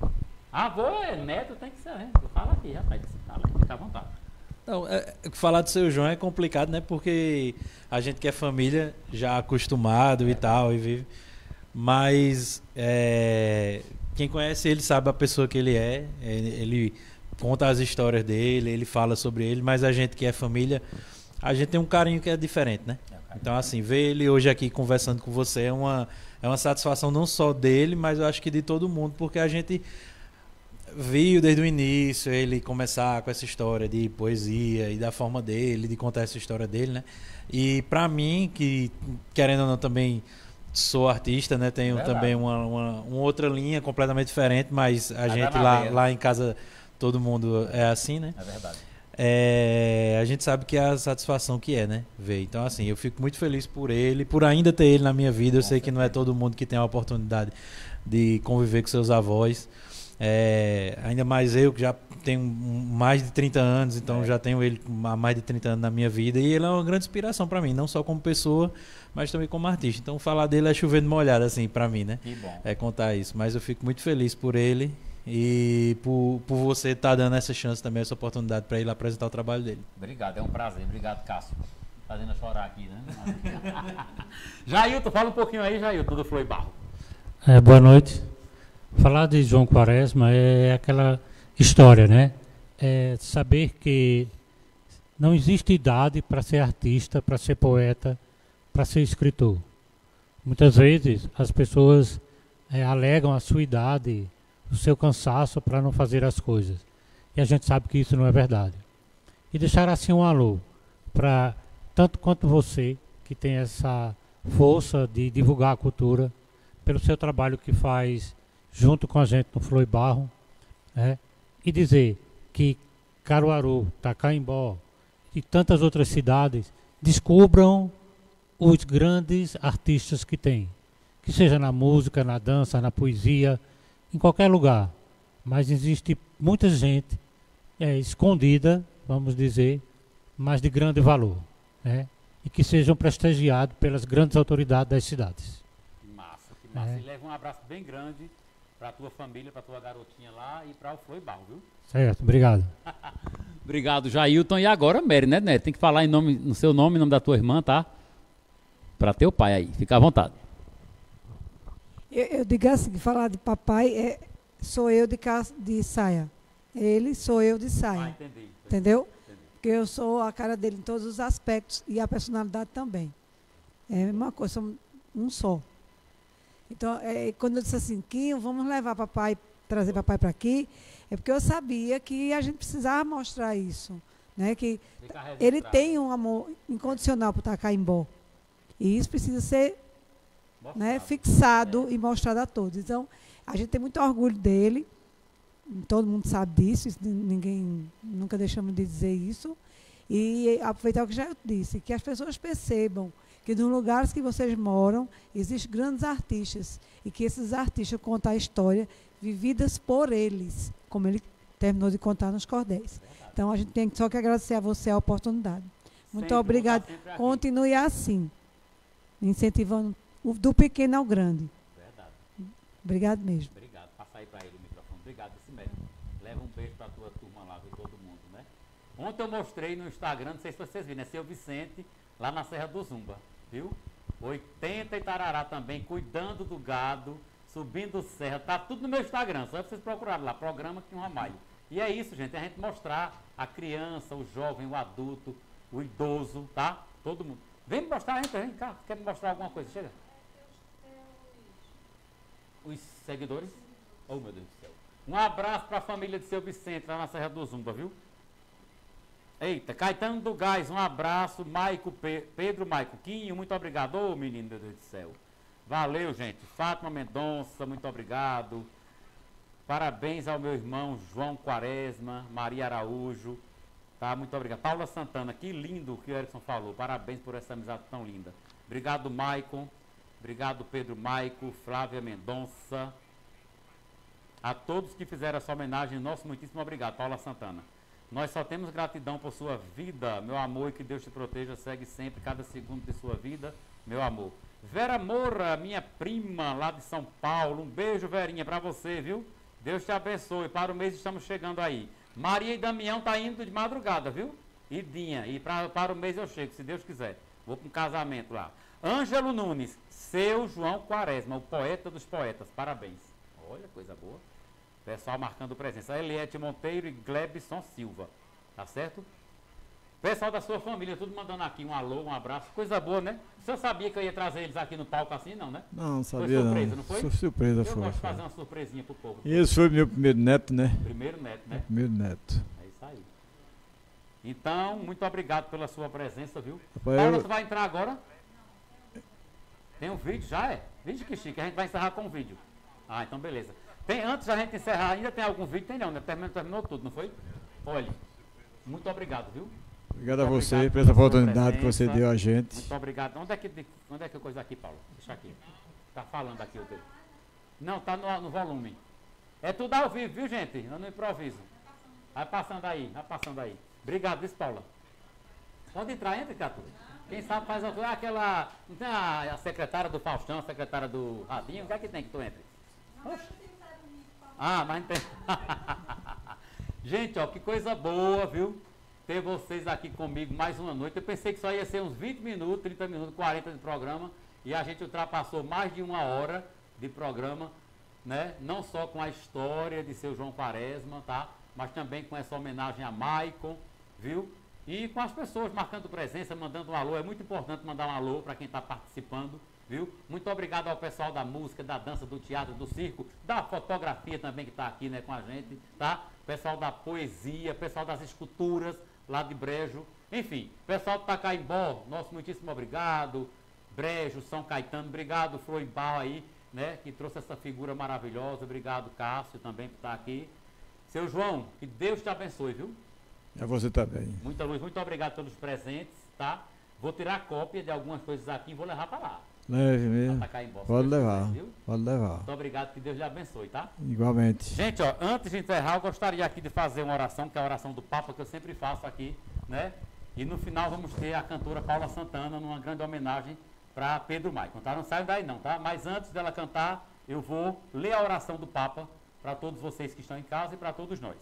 Avô é neto, tem que ser, né? Fala aqui, rapaz. Fala aqui, fica à vontade. Não, é, falar do seu João é complicado, né? Porque a gente que é família, já acostumado e tal, e vive. Mas é, quem conhece ele sabe a pessoa que ele é. Ele, ele conta as histórias dele, ele fala sobre ele, mas a gente que é família, a gente tem um carinho que é diferente, né? Então, assim, ver ele hoje aqui conversando com você é uma, é uma satisfação não só dele, mas eu acho que de todo mundo, porque a gente viu desde o início ele começar com essa história de poesia e da forma dele, de contar essa história dele, né? E pra mim, que querendo ou não também sou artista, né? Tenho Verdade. também uma, uma, uma outra linha completamente diferente, mas a Vai gente lá, lá em casa, todo mundo é assim, né? É verdade. É, a gente sabe que é a satisfação que é, né? Ver. Então, assim, eu fico muito feliz por ele, por ainda ter ele na minha vida. Eu sei que não é todo mundo que tem a oportunidade de conviver com seus avós. É, ainda mais eu, que já tenho mais de trinta anos, então é. já tenho ele há mais de trinta anos na minha vida. E ele é uma grande inspiração para mim, não só como pessoa, mas também como artista. Então, falar dele é chover de molhado, assim, para mim, né? Que bom. É contar isso. Mas eu fico muito feliz por ele. E por, por você estar tá dando essa chance também, essa oportunidade para ele apresentar o trabalho dele. Obrigado, é um prazer. Obrigado, Cássio. Fazendo eu chorar aqui, né? Jailton, fala um pouquinho aí, Jailton, do Floi Barro. É, boa noite. Falar de João Quaresma é aquela história, né? É saber que não existe idade para ser artista, para ser poeta, para ser escritor. Muitas vezes as pessoas é, alegam a sua idade, o seu cansaço para não fazer as coisas. E a gente sabe que isso não é verdade. E deixar assim um alô para tanto quanto você, que tem essa força de divulgar a cultura, pelo seu trabalho que faz junto com a gente no Floi Barro, né? E dizer que Caruaru, Tacaimbó e tantas outras cidades descubram os grandes artistas que tem. Que seja na música, na dança, na poesia, em qualquer lugar, mas existe muita gente é, escondida, vamos dizer, mas de grande valor, né? E que sejam prestigiados pelas grandes autoridades das cidades. Que massa, que massa. É. E leva um abraço bem grande para a tua família, para a tua garotinha lá e para o Floi Barro, viu? Certo, obrigado. Obrigado, Jailton. E agora, Mary, né, Neto? Tem que falar em nome, no seu nome, em nome da tua irmã, tá? para teu pai aí. Fica à vontade. Eu, eu digo assim, falar de papai é sou eu de, ca- de saia. Ele sou eu de saia. Ah, entendi. Entendeu? Entendi. Porque eu sou a cara dele em todos os aspectos e a personalidade também. É a mesma coisa, somos um só. Então, é, quando eu disse assim, Quinho, vamos levar papai, trazer papai para aqui, é porque eu sabia que a gente precisava mostrar isso. Né? Que ele tem um amor incondicional por Tacaimbó. E isso precisa ser né, fixado é. e mostrado a todos. Então, a gente tem muito orgulho dele, todo mundo sabe disso, isso, ninguém, nunca deixamos de dizer isso. E aproveitar o que já disse, que as pessoas percebam que nos lugares que vocês moram, existem grandes artistas, e que esses artistas contam a história vividas por eles, como ele terminou de contar nos cordéis. Então, a gente tem só que agradecer a você a oportunidade. Muito sempre, obrigada. Continue assim, incentivando o, do pequeno ao grande. Verdade. Obrigado mesmo. Obrigado. Passa aí para ele o microfone. Obrigado, esse mesmo. Leva um beijo para a tua turma lá, viu, todo mundo, né? Ontem eu mostrei no Instagram, não sei se vocês viram, é seu Vicente, lá na Serra do Zumba, viu? oitenta e tarará também, cuidando do gado, subindo serra, tá tudo no meu Instagram, só vocês procurarem lá, programa Quinho Ramalho. E é isso, gente, é a gente mostrar a criança, o jovem, o adulto, o idoso, tá? Todo mundo. Vem me mostrar, entra, vem cá, quer me mostrar alguma coisa, chega. Os seguidores? Oh, meu Deus do céu. Um abraço para a família de seu Vicente, lá na Serra do Zumba, viu? Eita, Caetano do Gás, um abraço. Maico, Pe Pedro Maico, Quinho, muito obrigado. Ô, oh, menino, meu Deus do céu. Valeu, gente. Fátima Mendonça, muito obrigado. Parabéns ao meu irmão João Quaresma, Maria Araújo. Tá, muito obrigado. Paula Santana, que lindo que o Erickson falou. Parabéns por essa amizade tão linda. Obrigado, Maicon. Obrigado, Pedro Maico, Flávia Mendonça. A todos que fizeram essa homenagem, nosso muitíssimo obrigado. Paula Santana. Nós só temos gratidão por sua vida, meu amor, e que Deus te proteja, segue sempre cada segundo de sua vida, meu amor. Vera Moura, minha prima lá de São Paulo, um beijo, Verinha, para você, viu? Deus te abençoe, para o mês estamos chegando aí. Maria e Damião tá indo de madrugada, viu? E Dinha, e pra, para o mês eu chego, se Deus quiser. Vou para um casamento lá. Ângelo Nunes, seu João Quaresma, o poeta dos poetas, parabéns. Olha, coisa boa. Pessoal marcando presença. Eliette Monteiro e Glebson Silva. Tá certo? Pessoal da sua família, tudo mandando aqui um alô, um abraço. Coisa boa, né? O senhor sabia que eu ia trazer eles aqui no palco assim, não, né? Não, sabia foi surpresa, não. não foi? Su surpresa eu foi. Eu gosto de foi. fazer uma surpresinha pro povo. E esse foi meu primeiro neto, né? Primeiro neto, né? Meu primeiro neto. É isso aí. Então, muito obrigado pela sua presença, viu? Rapaz, Paulo, eu... você vai entrar agora? Tem um vídeo? Já é? Vídeo que chique, a gente vai encerrar com um vídeo. Ah, então beleza. Tem, antes da gente encerrar, ainda tem algum vídeo? Tem não, né? Terminou, terminou tudo, não foi? Olha, muito obrigado, viu? Obrigado a Muito você obrigado por essa pela oportunidade que presença. você deu a gente. Muito obrigado. Onde é que, onde é que eu coisa aqui, Paulo? Deixa aqui. Tá falando aqui o teu. Não, tá no, no volume. É tudo ao vivo, viu, gente? Eu não improviso. Vai passando aí, vai passando aí. Obrigado, viu, Paula? Pode entrar, entra, Catu. Quem sabe faz a, aquela... Não tem a, a secretária do Faustão, a secretária do Radinho? O que é que tem que tu entre? Oxe. Ah, mas não tem... Gente, ó, que coisa boa, viu? Ter vocês aqui comigo mais uma noite. Eu pensei que só ia ser uns vinte minutos, trinta minutos, quarenta de programa. E a gente ultrapassou mais de uma hora de programa, né? Não só com a história de seu João Quaresma, tá? Mas também com essa homenagem a Maicon, viu? E com as pessoas marcando presença, mandando um alô. É muito importante mandar um alô para quem está participando, viu? Muito obrigado ao pessoal da música, da dança, do teatro, do circo, da fotografia também que está aqui, né, com a gente, tá? Pessoal da poesia, pessoal das esculturas lá de Brejo. Enfim, pessoal do Tacaimbó, nosso muitíssimo obrigado. Brejo, São Caetano, obrigado, Floibal aí, né, que trouxe essa figura maravilhosa. Obrigado, Cássio, também por estar aqui. Seu João, que Deus te abençoe, viu? É você também. Muita luz, muito obrigado pelos presentes, tá? Vou tirar cópia de algumas coisas aqui e vou levar para lá. Leve mesmo. Pode levar, quiser, pode levar. Muito obrigado, que Deus lhe abençoe, tá? Igualmente. Gente, ó, antes de encerrar, eu gostaria aqui de fazer uma oração, que é a oração do Papa, que eu sempre faço aqui, né? E no final vamos ter a cantora Paula Santana, numa grande homenagem para Pedro Maicon, tá? Não saiam daí não, tá? Mas antes dela cantar, eu vou ler a oração do Papa para todos vocês que estão em casa e para todos nós.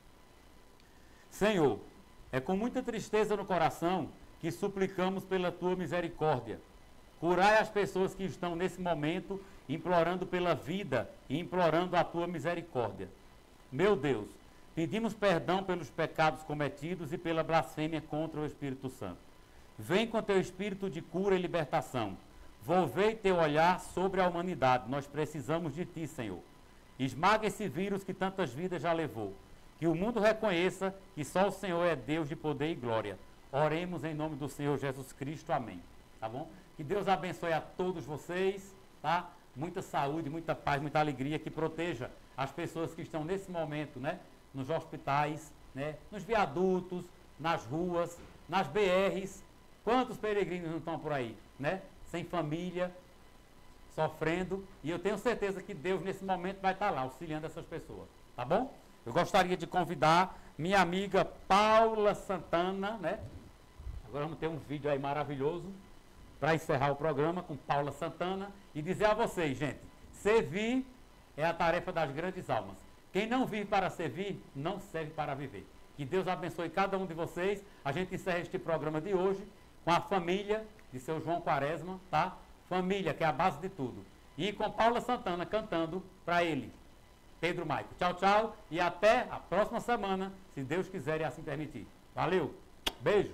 Senhor, é com muita tristeza no coração que suplicamos pela tua misericórdia. Curai as pessoas que estão nesse momento implorando pela vida e implorando a tua misericórdia. Meu Deus, pedimos perdão pelos pecados cometidos e pela blasfêmia contra o Espírito Santo. Vem com teu espírito de cura e libertação. Volvei teu olhar sobre a humanidade. Nós precisamos de ti, Senhor. Esmaga esse vírus que tantas vidas já levou. Que o mundo reconheça que só o Senhor é Deus de poder e glória. Oremos em nome do Senhor Jesus Cristo. Amém. Tá bom? Que Deus abençoe a todos vocês, tá? Muita saúde, muita paz, muita alegria, que proteja as pessoas que estão nesse momento, né? Nos hospitais, né? Nos viadutos, nas ruas, nas B Rs. Quantos peregrinos não estão por aí, né? Sem família, sofrendo. E eu tenho certeza que Deus, nesse momento, vai estar lá, auxiliando essas pessoas. Tá bom? Eu gostaria de convidar minha amiga Paula Santana, né? Agora vamos ter um vídeo aí maravilhoso para encerrar o programa com Paula Santana e dizer a vocês, gente, servir é a tarefa das grandes almas. Quem não vive para servir, não serve para viver. Que Deus abençoe cada um de vocês. A gente encerra este programa de hoje com a família de seu João Quaresma, tá? Família, que é a base de tudo. E com Paula Santana cantando para ele, Pedro Maico. Tchau, tchau e até a próxima semana, se Deus quiser e assim permitir. Valeu, beijo.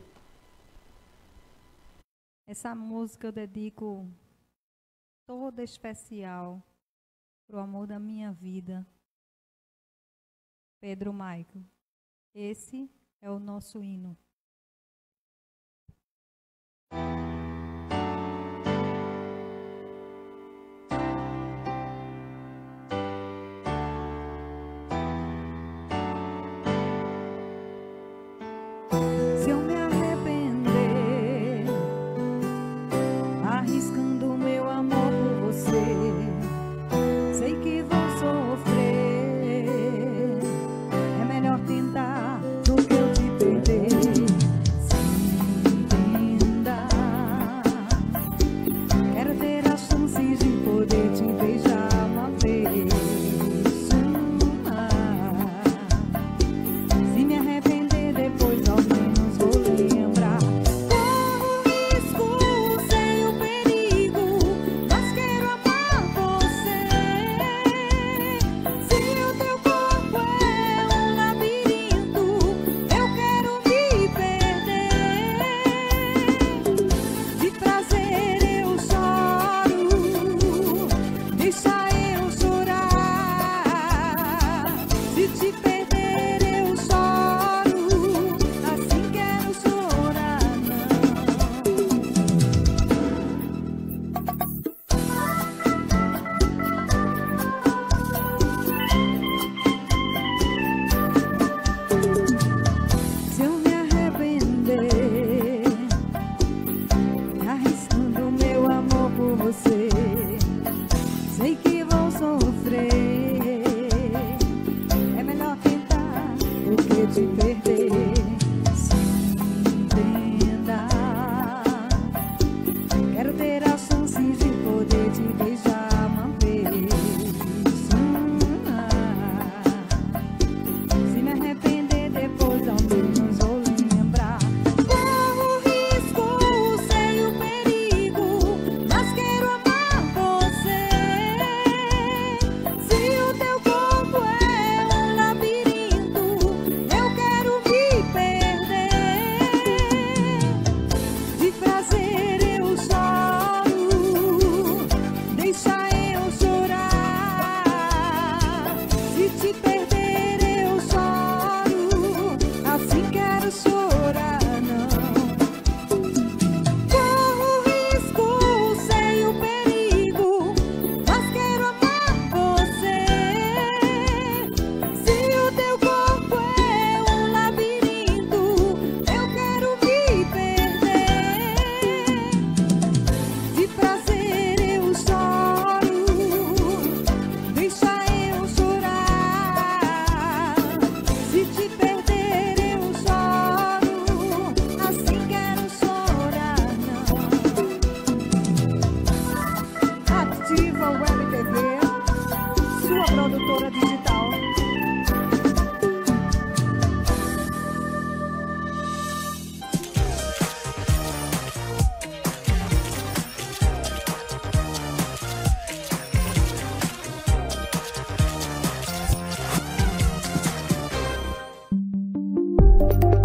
Essa música eu dedico toda especial pro amor da minha vida, Pedro Maico. Esse é o nosso hino. Se eu me arrepender, arriscando meu amor por você, sei que vou sofrer. É melhor tentar do que eu te perder. Se entenda, quero ter as chances de poder te beijar uma vez. Se me arrepender depois, ao menos vou lembrar. Corro risco sem o perigo Música